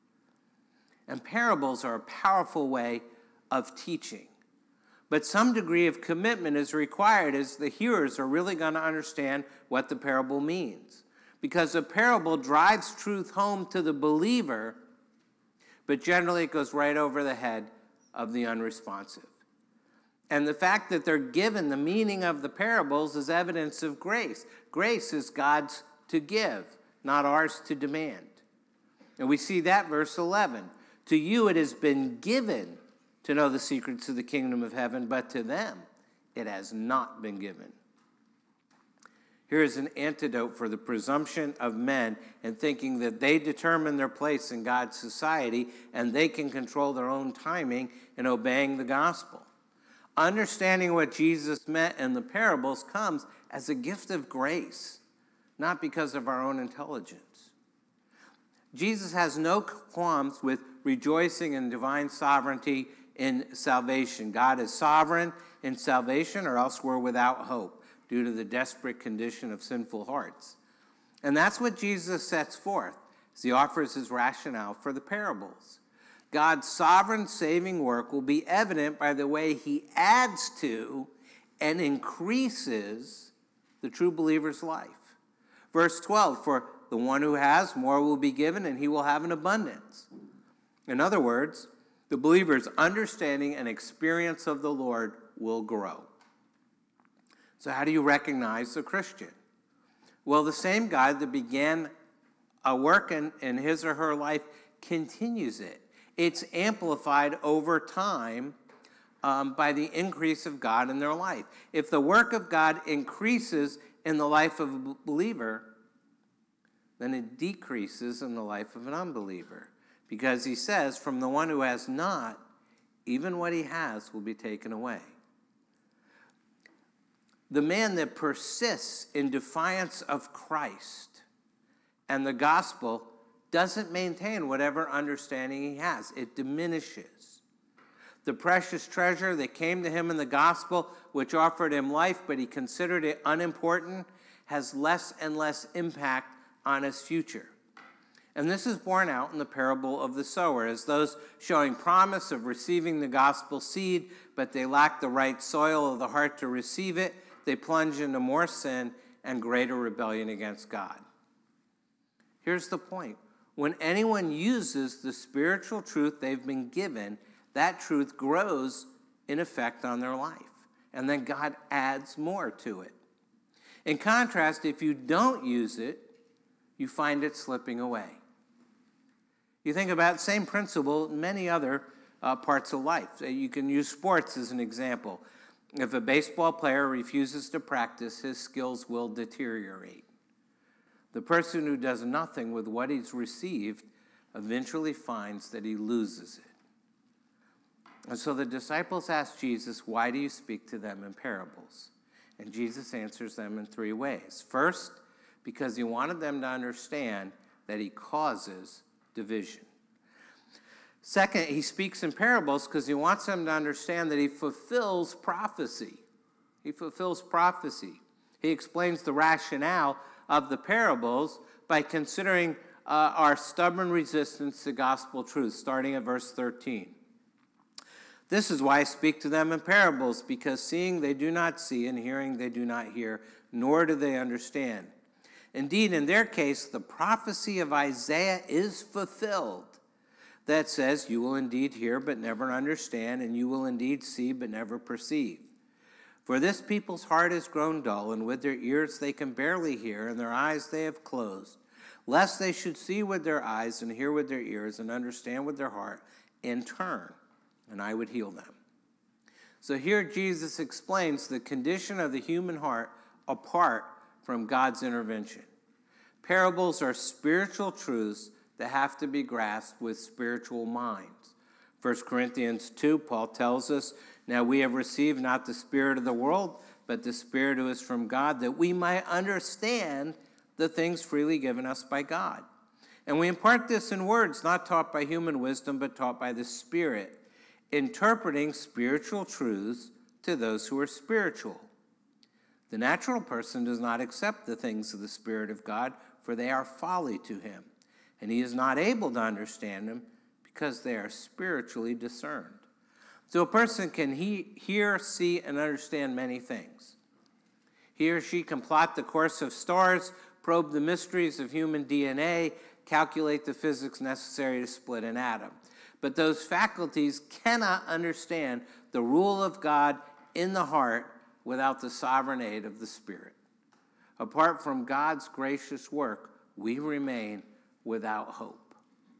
And parables are a powerful way of teaching. But some degree of commitment is required as the hearers are really going to understand what the parable means. Because a parable drives truth home to the believer, but generally it goes right over the head of the unresponsive. And the fact that they're given the meaning of the parables is evidence of grace. Grace is God's to give, not ours to demand. And we see that verse eleven. To you it has been given to know the secrets of the kingdom of heaven, but to them it has not been given. Here is an antidote for the presumption of men in thinking that they determine their place in God's society and they can control their own timing in obeying the gospel. Understanding what Jesus meant in the parables comes as a gift of grace, not because of our own intelligence. Jesus has no qualms with rejoicing in divine sovereignty in salvation. God is sovereign in salvation, or else we're without hope due to the desperate condition of sinful hearts. And that's what Jesus sets forth as he offers his rationale for the parables. God's sovereign saving work will be evident by the way he adds to and increases the true believer's life. Verse twelve, for the one who has, more will be given, and he will have an abundance. In other words, the believer's understanding and experience of the Lord will grow. So how do you recognize a Christian? Well, the same God that began a work in, in his or her life continues it. It's amplified over time um, by the increase of God in their life. If the work of God increases in the life of a believer, then it decreases in the life of an unbeliever. Because he says, from the one who has not, even what he has will be taken away. The man that persists in defiance of Christ and the gospel doesn't maintain whatever understanding he has. It diminishes. The precious treasure that came to him in the gospel, which offered him life, but he considered it unimportant, has less and less impact on his future. And this is borne out in the parable of the sower, as those showing promise of receiving the gospel seed, but they lack the right soil of the heart to receive it, they plunge into more sin and greater rebellion against God. Here's the point. When anyone uses the spiritual truth they've been given, that truth grows in effect on their life. And then God adds more to it. In contrast, if you don't use it, you find it slipping away. You think about the same principle in many other uh, parts of life. You can use sports as an example. If a baseball player refuses to practice, his skills will deteriorate. The person who does nothing with what he's received eventually finds that he loses it. And so the disciples asked Jesus, why do you speak to them in parables? And Jesus answers them in three ways. First, because he wanted them to understand that he causes division. Second, he speaks in parables because he wants them to understand that he fulfills prophecy. He fulfills prophecy. He explains the rationale of the parables by considering uh, our stubborn resistance to gospel truth, starting at verse thirteen. This is why I speak to them in parables, because seeing they do not see, and hearing they do not hear, nor do they understand. Indeed, in their case, the prophecy of Isaiah is fulfilled. That says, you will indeed hear, but never understand, and you will indeed see, but never perceive. For this people's heart has grown dull, and with their ears they can barely hear, and their eyes they have closed, lest they should see with their eyes, and hear with their ears, and understand with their heart, and turn, and I would heal them. So here Jesus explains the condition of the human heart apart from God's intervention. Parables are spiritual truths that have to be grasped with spiritual minds. First Corinthians two, Paul tells us, now we have received not the spirit of the world, but the Spirit who is from God, that we might understand the things freely given us by God. And we impart this in words not taught by human wisdom, but taught by the Spirit, interpreting spiritual truths to those who are spiritual. The natural person does not accept the things of the Spirit of God, for they are folly to him, and he is not able to understand them because they are spiritually discerned. So a person can he, hear, see, and understand many things. He or she can plot the course of stars, probe the mysteries of human D N A, calculate the physics necessary to split an atom. But those faculties cannot understand the rule of God in the heart without the sovereign aid of the Spirit. Apart from God's gracious work, we remain without hope.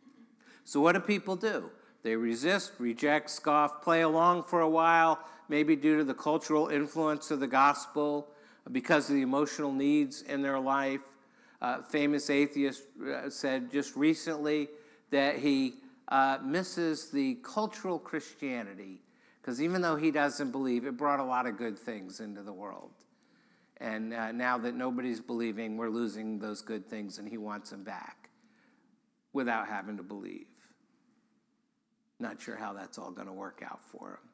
So what do people do? They resist, reject, scoff, play along for a while, maybe due to the cultural influence of the gospel, because of the emotional needs in their life. Uh, famous atheist uh, said just recently that he uh, misses the cultural Christianity, because even though he doesn't believe, it brought a lot of good things into the world. And uh, now that nobody's believing, we're losing those good things, and he wants them back without having to believe. Not sure how that's all going to work out for him.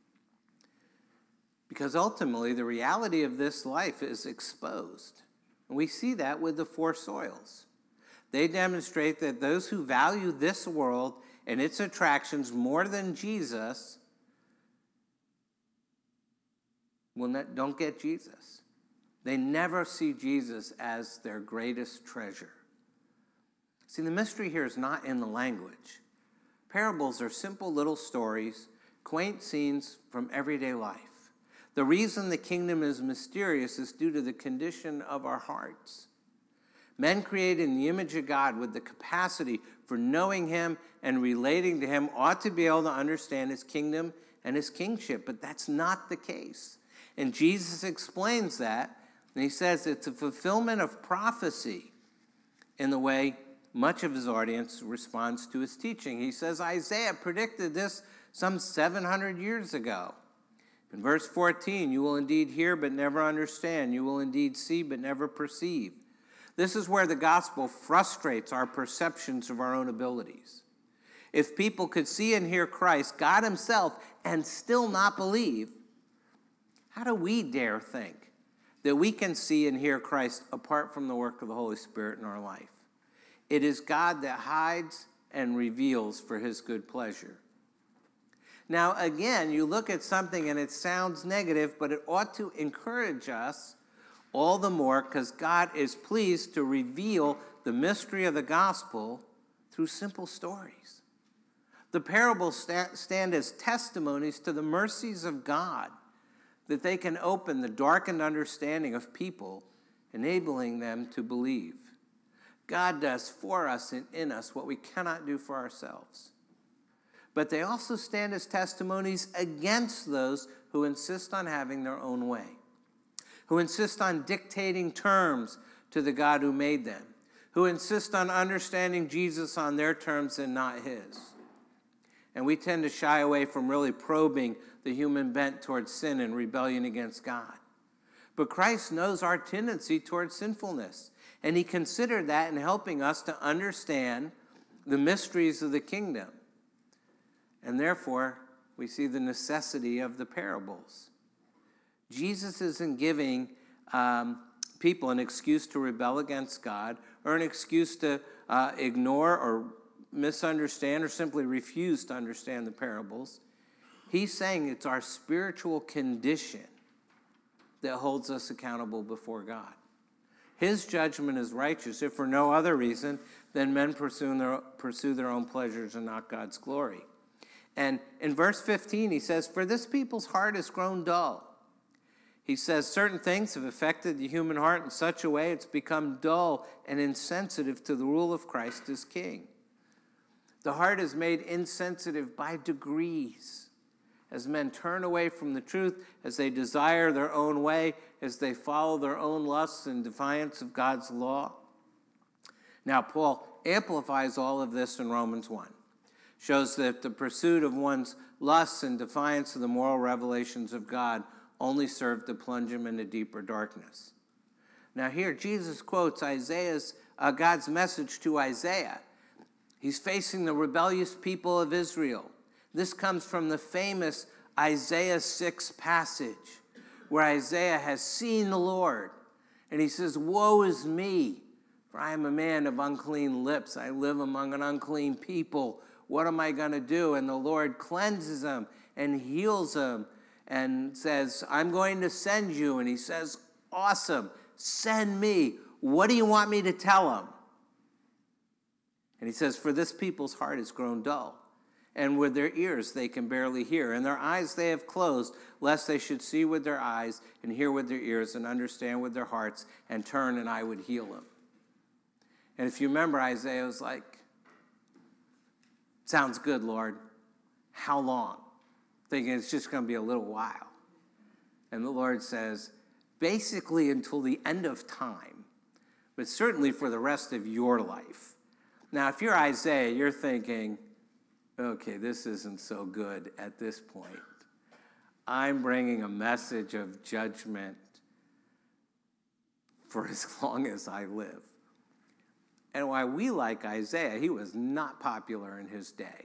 Because ultimately, the reality of this life is exposed. And we see that with the four soils. They demonstrate that those who value this world and its attractions more than Jesus will not, don't get Jesus. They never see Jesus as their greatest treasure. See, the mystery here is not in the language. Parables are simple little stories, quaint scenes from everyday life. The reason the kingdom is mysterious is due to the condition of our hearts. Men created in the image of God with the capacity for knowing him and relating to him ought to be able to understand his kingdom and his kingship, but that's not the case. And Jesus explains that, and he says it's a fulfillment of prophecy in the way much of his audience responds to his teaching. He says Isaiah predicted this some seven hundred years ago. In verse fourteen, you will indeed hear but never understand. You will indeed see but never perceive. This is where the gospel frustrates our perceptions of our own abilities. If people could see and hear Christ, God himself, and still not believe, how do we dare think that we can see and hear Christ apart from the work of the Holy Spirit in our life? It is God that hides and reveals for his good pleasure. Now, again, you look at something and it sounds negative, but it ought to encourage us all the more because God is pleased to reveal the mystery of the gospel through simple stories. The parables stand as testimonies to the mercies of God, that they can open the darkened understanding of people, enabling them to believe. God does for us and in us what we cannot do for ourselves. But they also stand as testimonies against those who insist on having their own way, who insist on dictating terms to the God who made them, who insist on understanding Jesus on their terms and not his. And we tend to shy away from really probing the human bent towards sin and rebellion against God. But Christ knows our tendency towards sinfulness, and he considered that in helping us to understand the mysteries of the kingdom. And therefore, we see the necessity of the parables. Jesus isn't giving um, people an excuse to rebel against God or an excuse to uh, ignore or misunderstand or simply refuse to understand the parables. He's saying it's our spiritual condition that holds us accountable before God. His judgment is righteous, if for no other reason than men pursue their, pursue their own pleasures and not God's glory. And in verse fifteen, he says, for this people's heart has grown dull. He says certain things have affected the human heart in such a way it's become dull and insensitive to the rule of Christ as king. The heart is made insensitive by degrees as men turn away from the truth, as they desire their own way, as they follow their own lusts in defiance of God's law. Now, Paul amplifies all of this in Romans one. Shows that the pursuit of one's lusts in defiance of the moral revelations of God only served to plunge him into deeper darkness. Now here, Jesus quotes Isaiah's, uh, God's message to Isaiah. He's facing the rebellious people of Israel. This comes from the famous Isaiah six passage, where Isaiah has seen the Lord. And he says, woe is me, for I am a man of unclean lips. I live among an unclean people. What am I going to do? And the Lord cleanses him and heals him and says, I'm going to send you. And he says, awesome, send me. What do you want me to tell him? And he says, for this people's heart has grown dull, and with their ears they can barely hear, and their eyes they have closed, lest they should see with their eyes and hear with their ears and understand with their hearts and turn, and I would heal them. And if you remember, Isaiah was like, sounds good, Lord. How long? Thinking it's just going to be a little while. And the Lord says, basically until the end of time, but certainly for the rest of your life. Now, if you're Isaiah, you're thinking, okay, this isn't so good at this point. I'm bringing a message of judgment for as long as I live. And why we like Isaiah, he was not popular in his day.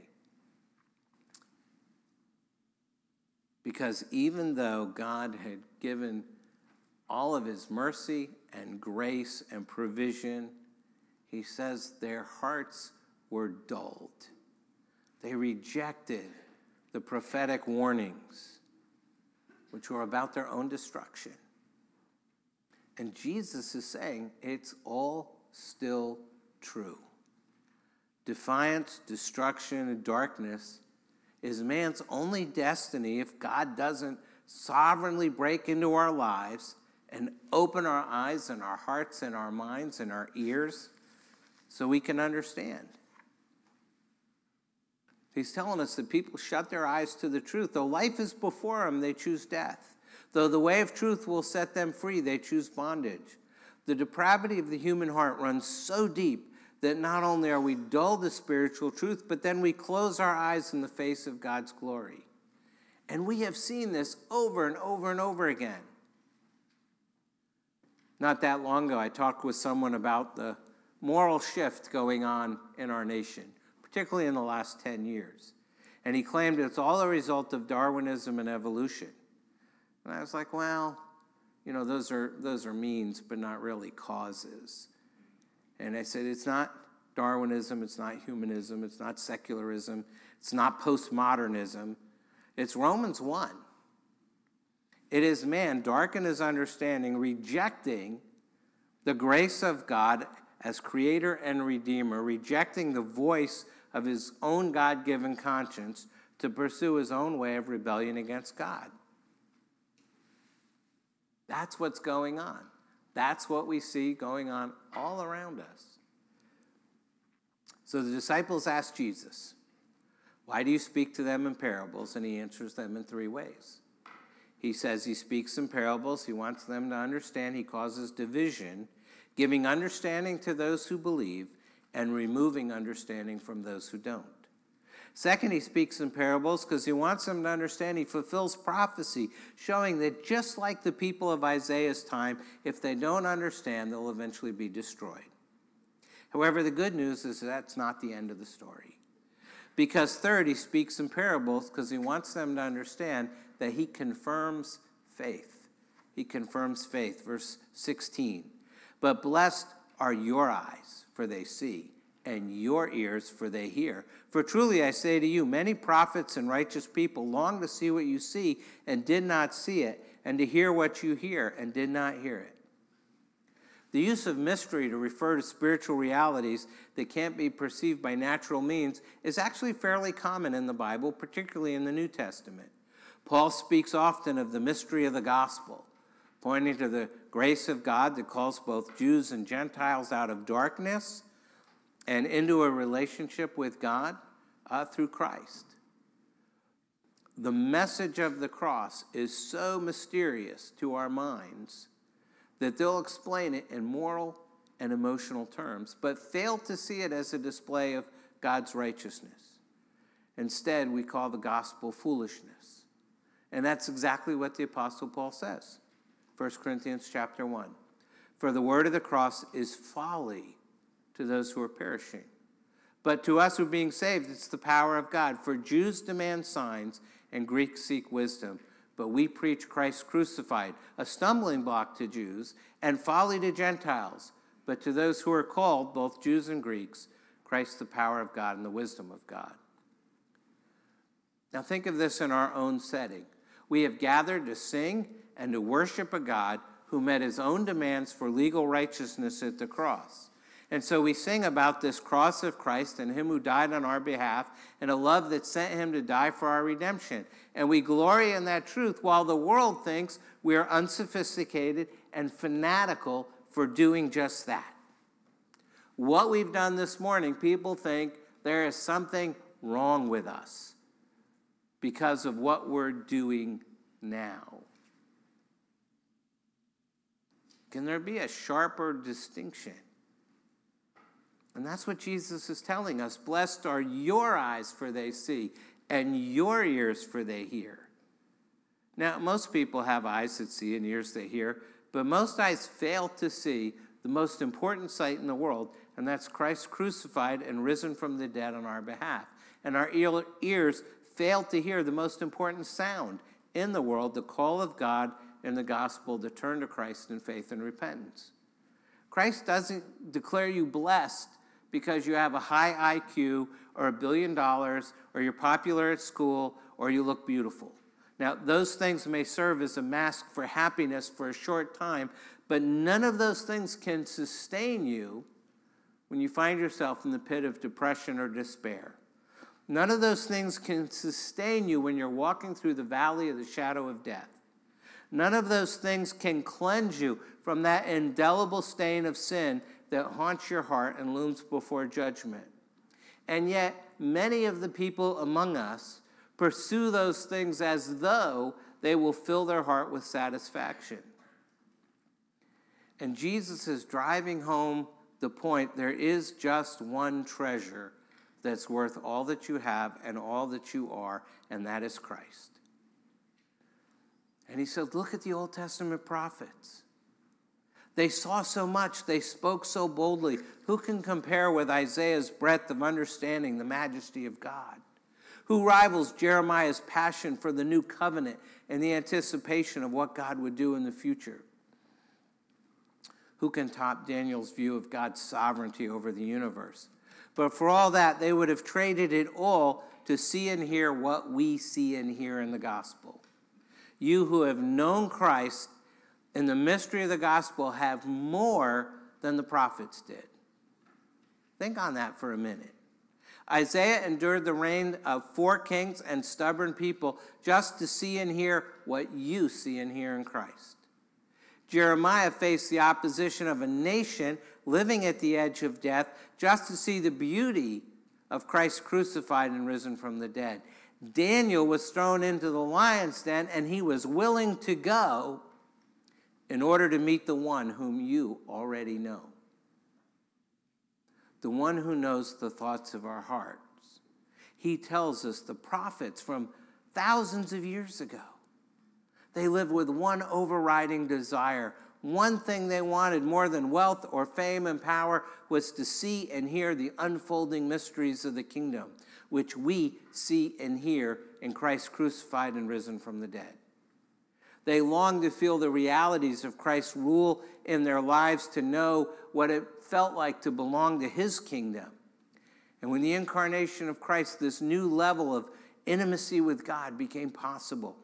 Because even though God had given all of his mercy and grace and provision, he says their hearts were dulled. They rejected the prophetic warnings, which were about their own destruction. And Jesus is saying it's all still true. Defiance, destruction, and darkness is man's only destiny if God doesn't sovereignly break into our lives and open our eyes and our hearts and our minds and our ears so we can understand. He's telling us that people shut their eyes to the truth. Though life is before them, they choose death. Though the way of truth will set them free, they choose bondage. The depravity of the human heart runs so deep that not only are we dull to spiritual truth, but then we close our eyes in the face of God's glory. And we have seen this over and over and over again. Not that long ago, I talked with someone about the moral shift going on in our nation, particularly in the last ten years. And he claimed it's all a result of Darwinism and evolution. And I was like, well, you know, those are, those are means, but not really causes. And I said, it's not Darwinism, it's not humanism, it's not secularism, it's not postmodernism. It's Romans one. It is man, dark in his understanding, rejecting the grace of God as creator and redeemer, rejecting the voice of his own God-given conscience to pursue his own way of rebellion against God. That's what's going on. That's what we see going on all around us. So the disciples asked Jesus, why do you speak to them in parables? And he answers them in three ways. He says he speaks in parables. He wants them to understand. He causes division, giving understanding to those who believe and removing understanding from those who don't. Second, he speaks in parables because he wants them to understand he fulfills prophecy, showing that just like the people of Isaiah's time, if they don't understand, they'll eventually be destroyed. However, the good news is that's not the end of the story. Because third, he speaks in parables because he wants them to understand that he confirms faith. He confirms faith. Verse sixteen, but blessed are your eyes, for they see, and your ears, for they hear. For truly I say to you, many prophets and righteous people long to see what you see and did not see it, and to hear what you hear and did not hear it. The use of mystery to refer to spiritual realities that can't be perceived by natural means is actually fairly common in the Bible, particularly in the New Testament. Paul speaks often of the mystery of the gospel, pointing to the grace of God that calls both Jews and Gentiles out of darkness and into a relationship with God uh, through Christ. The message of the cross is so mysterious to our minds that they'll explain it in moral and emotional terms, but fail to see it as a display of God's righteousness. Instead, we call the gospel foolishness. And that's exactly what the Apostle Paul says. First Corinthians chapter one. For the word of the cross is folly to those who are perishing. But to us who are being saved, it's the power of God. For Jews demand signs and Greeks seek wisdom. But we preach Christ crucified, a stumbling block to Jews and folly to Gentiles. But to those who are called, both Jews and Greeks, Christ the power of God and the wisdom of God. Now think of this in our own setting. We have gathered to sing and to worship a God who met his own demands for legal righteousness at the cross. And so we sing about this cross of Christ and him who died on our behalf and a love that sent him to die for our redemption. And we glory in that truth while the world thinks we are unsophisticated and fanatical for doing just that. What we've done this morning, people think there is something wrong with us because of what we're doing now. Can there be a sharper distinction? And that's what Jesus is telling us. Blessed are your eyes, for they see, and your ears, for they hear. Now, most people have eyes that see and ears that hear, but most eyes fail to see the most important sight in the world, and that's Christ crucified and risen from the dead on our behalf. And our ears fail to hear the most important sound in the world, the call of God in the gospel to turn to Christ in faith and repentance. Christ doesn't declare you blessed because you have a high I Q or a billion dollars or you're popular at school or you look beautiful. Now, those things may serve as a mask for happiness for a short time, but none of those things can sustain you when you find yourself in the pit of depression or despair. None of those things can sustain you when you're walking through the valley of the shadow of death. None of those things can cleanse you from that indelible stain of sin that haunts your heart and looms before judgment. And yet, many of the people among us pursue those things as though they will fill their heart with satisfaction. And Jesus is driving home the point: there is just one treasure that's worth all that you have and all that you are, and that is Christ. And he said, look at the Old Testament prophets. They saw so much. They spoke so boldly. Who can compare with Isaiah's breadth of understanding the majesty of God? Who rivals Jeremiah's passion for the new covenant and the anticipation of what God would do in the future? Who can top Daniel's view of God's sovereignty over the universe? But for all that, they would have traded it all to see and hear what we see and hear in the gospel. You who have known Christ in the mystery of the gospel have more than the prophets did. Think on that for a minute. Isaiah endured the reign of four kings and stubborn people just to see and hear what you see and hear in Christ. Jeremiah faced the opposition of a nation living at the edge of death just to see the beauty of Christ crucified and risen from the dead. Daniel was thrown into the lion's den, and he was willing to go in order to meet the one whom you already know. The one who knows the thoughts of our hearts. He tells us the prophets from thousands of years ago, they lived with one overriding desire. One thing they wanted more than wealth or fame and power was to see and hear the unfolding mysteries of the kingdom, which we see and hear in Christ crucified and risen from the dead. They longed to feel the realities of Christ's rule in their lives, to know what it felt like to belong to his kingdom. And when the incarnation of Christ, this new level of intimacy with God became possible,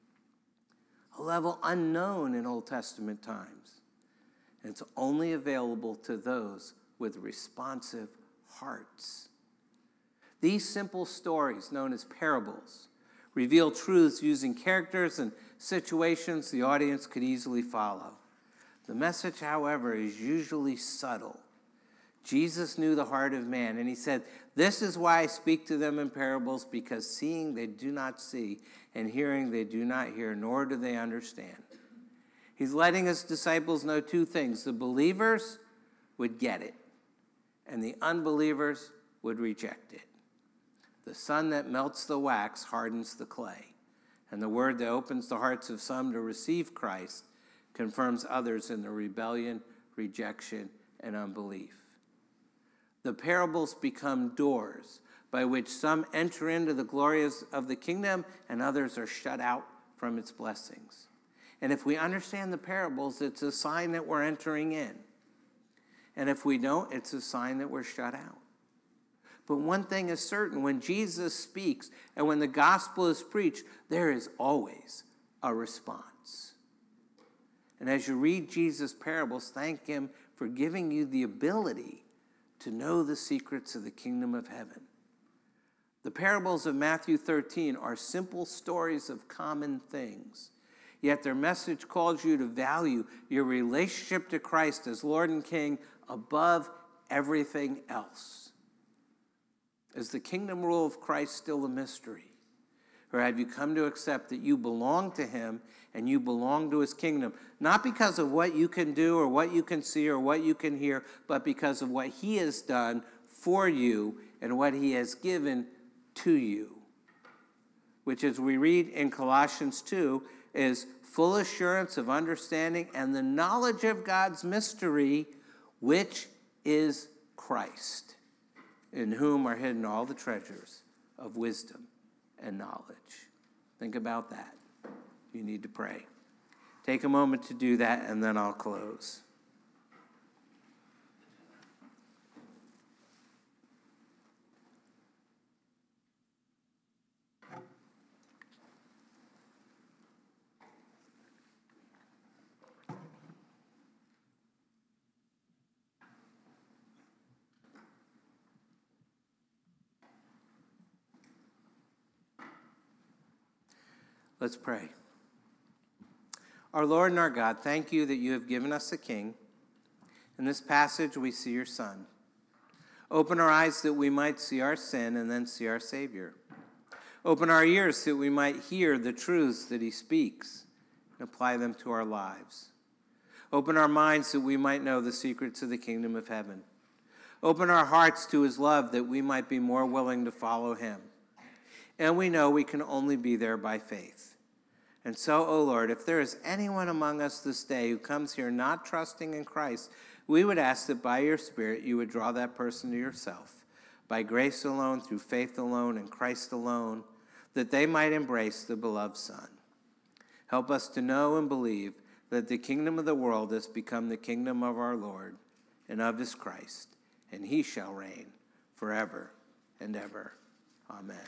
a level unknown in Old Testament times. And it's only available to those with responsive hearts. These simple stories, known as parables, reveal truths using characters and situations the audience could easily follow. The message, however, is usually subtle. Jesus knew the heart of man, and he said, this is why I speak to them in parables, because seeing they do not see, and hearing they do not hear, nor do they understand. He's letting his disciples know two things. The believers would get it, and the unbelievers would reject it. The sun that melts the wax hardens the clay, and the word that opens the hearts of some to receive Christ confirms others in their rebellion, rejection, and unbelief. The parables become doors by which some enter into the glories of the kingdom and others are shut out from its blessings. And if we understand the parables, it's a sign that we're entering in. And if we don't, it's a sign that we're shut out. But one thing is certain: when Jesus speaks and when the gospel is preached, there is always a response. And as you read Jesus' parables, thank him for giving you the ability to know the secrets of the kingdom of heaven. The parables of Matthew thirteen are simple stories of common things, yet their message calls you to value your relationship to Christ as Lord and King above everything else. Is the kingdom rule of Christ still a mystery? Or have you come to accept that you belong to him and you belong to his kingdom, not because of what you can do or what you can see or what you can hear, but because of what he has done for you and what he has given to you? Which, as we read in Colossians two, is full assurance of understanding and the knowledge of God's mystery, which is Christ, in whom are hidden all the treasures of wisdom and knowledge. Think about that. You need to pray. Take a moment to do that, and then I'll close. Let's pray. Our Lord and our God, thank you that you have given us a king. In this passage, we see your Son. Open our eyes that we might see our sin and then see our Savior. Open our ears that we might hear the truths that he speaks and apply them to our lives. Open our minds that we might know the secrets of the kingdom of heaven. Open our hearts to his love that we might be more willing to follow him. And we know we can only be there by faith. And so, O Lord, if there is anyone among us this day who comes here not trusting in Christ, we would ask that by your Spirit you would draw that person to yourself, by grace alone, through faith alone, in Christ alone, that they might embrace the beloved Son. Help us to know and believe that the kingdom of the world has become the kingdom of our Lord and of his Christ, and he shall reign forever and ever. Amen.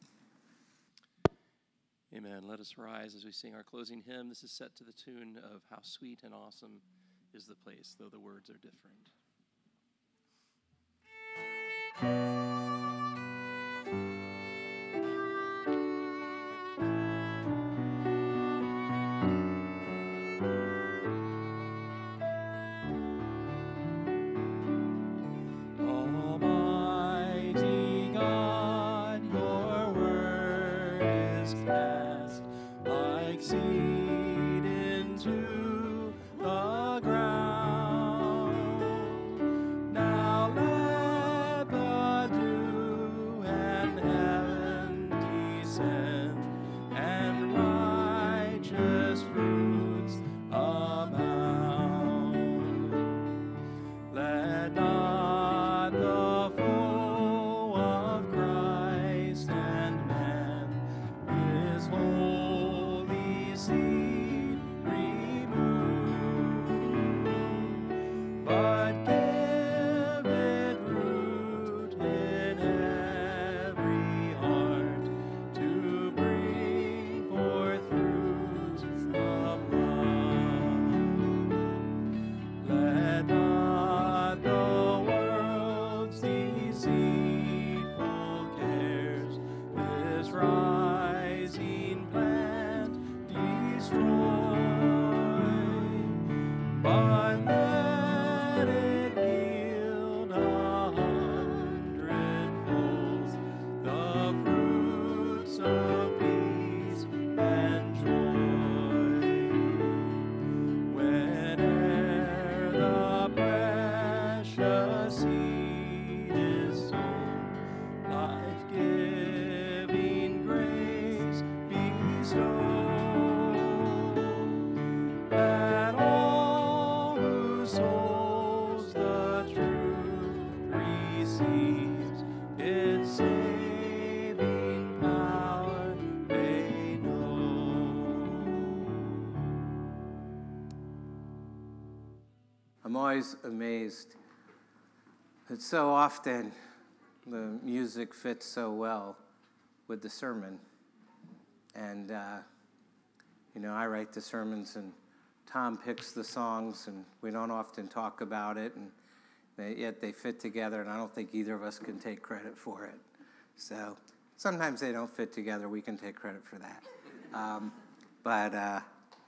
Amen. Let us rise as we sing our closing hymn. This is set to the tune of How Sweet and Awesome is the Place, though the words are different. I'm always amazed that so often the music fits so well with the sermon. And, uh, you know, I write the sermons and Tom picks the songs, and we don't often talk about it, and they, yet they fit together, and I don't think either of us can take credit for it. So sometimes they don't fit together. We can take credit for that. Um, but uh,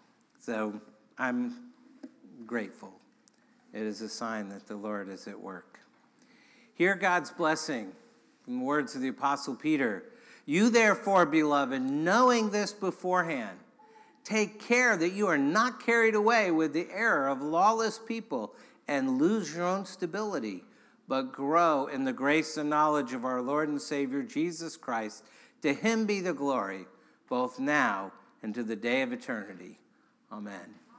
so I'm grateful. It is a sign that the Lord is at work. Hear God's blessing from the words of the Apostle Peter. You therefore, beloved, knowing this beforehand, take care that you are not carried away with the error of lawless people and lose your own stability, but grow in the grace and knowledge of our Lord and Savior Jesus Christ. To him be the glory, both now and to the day of eternity. Amen.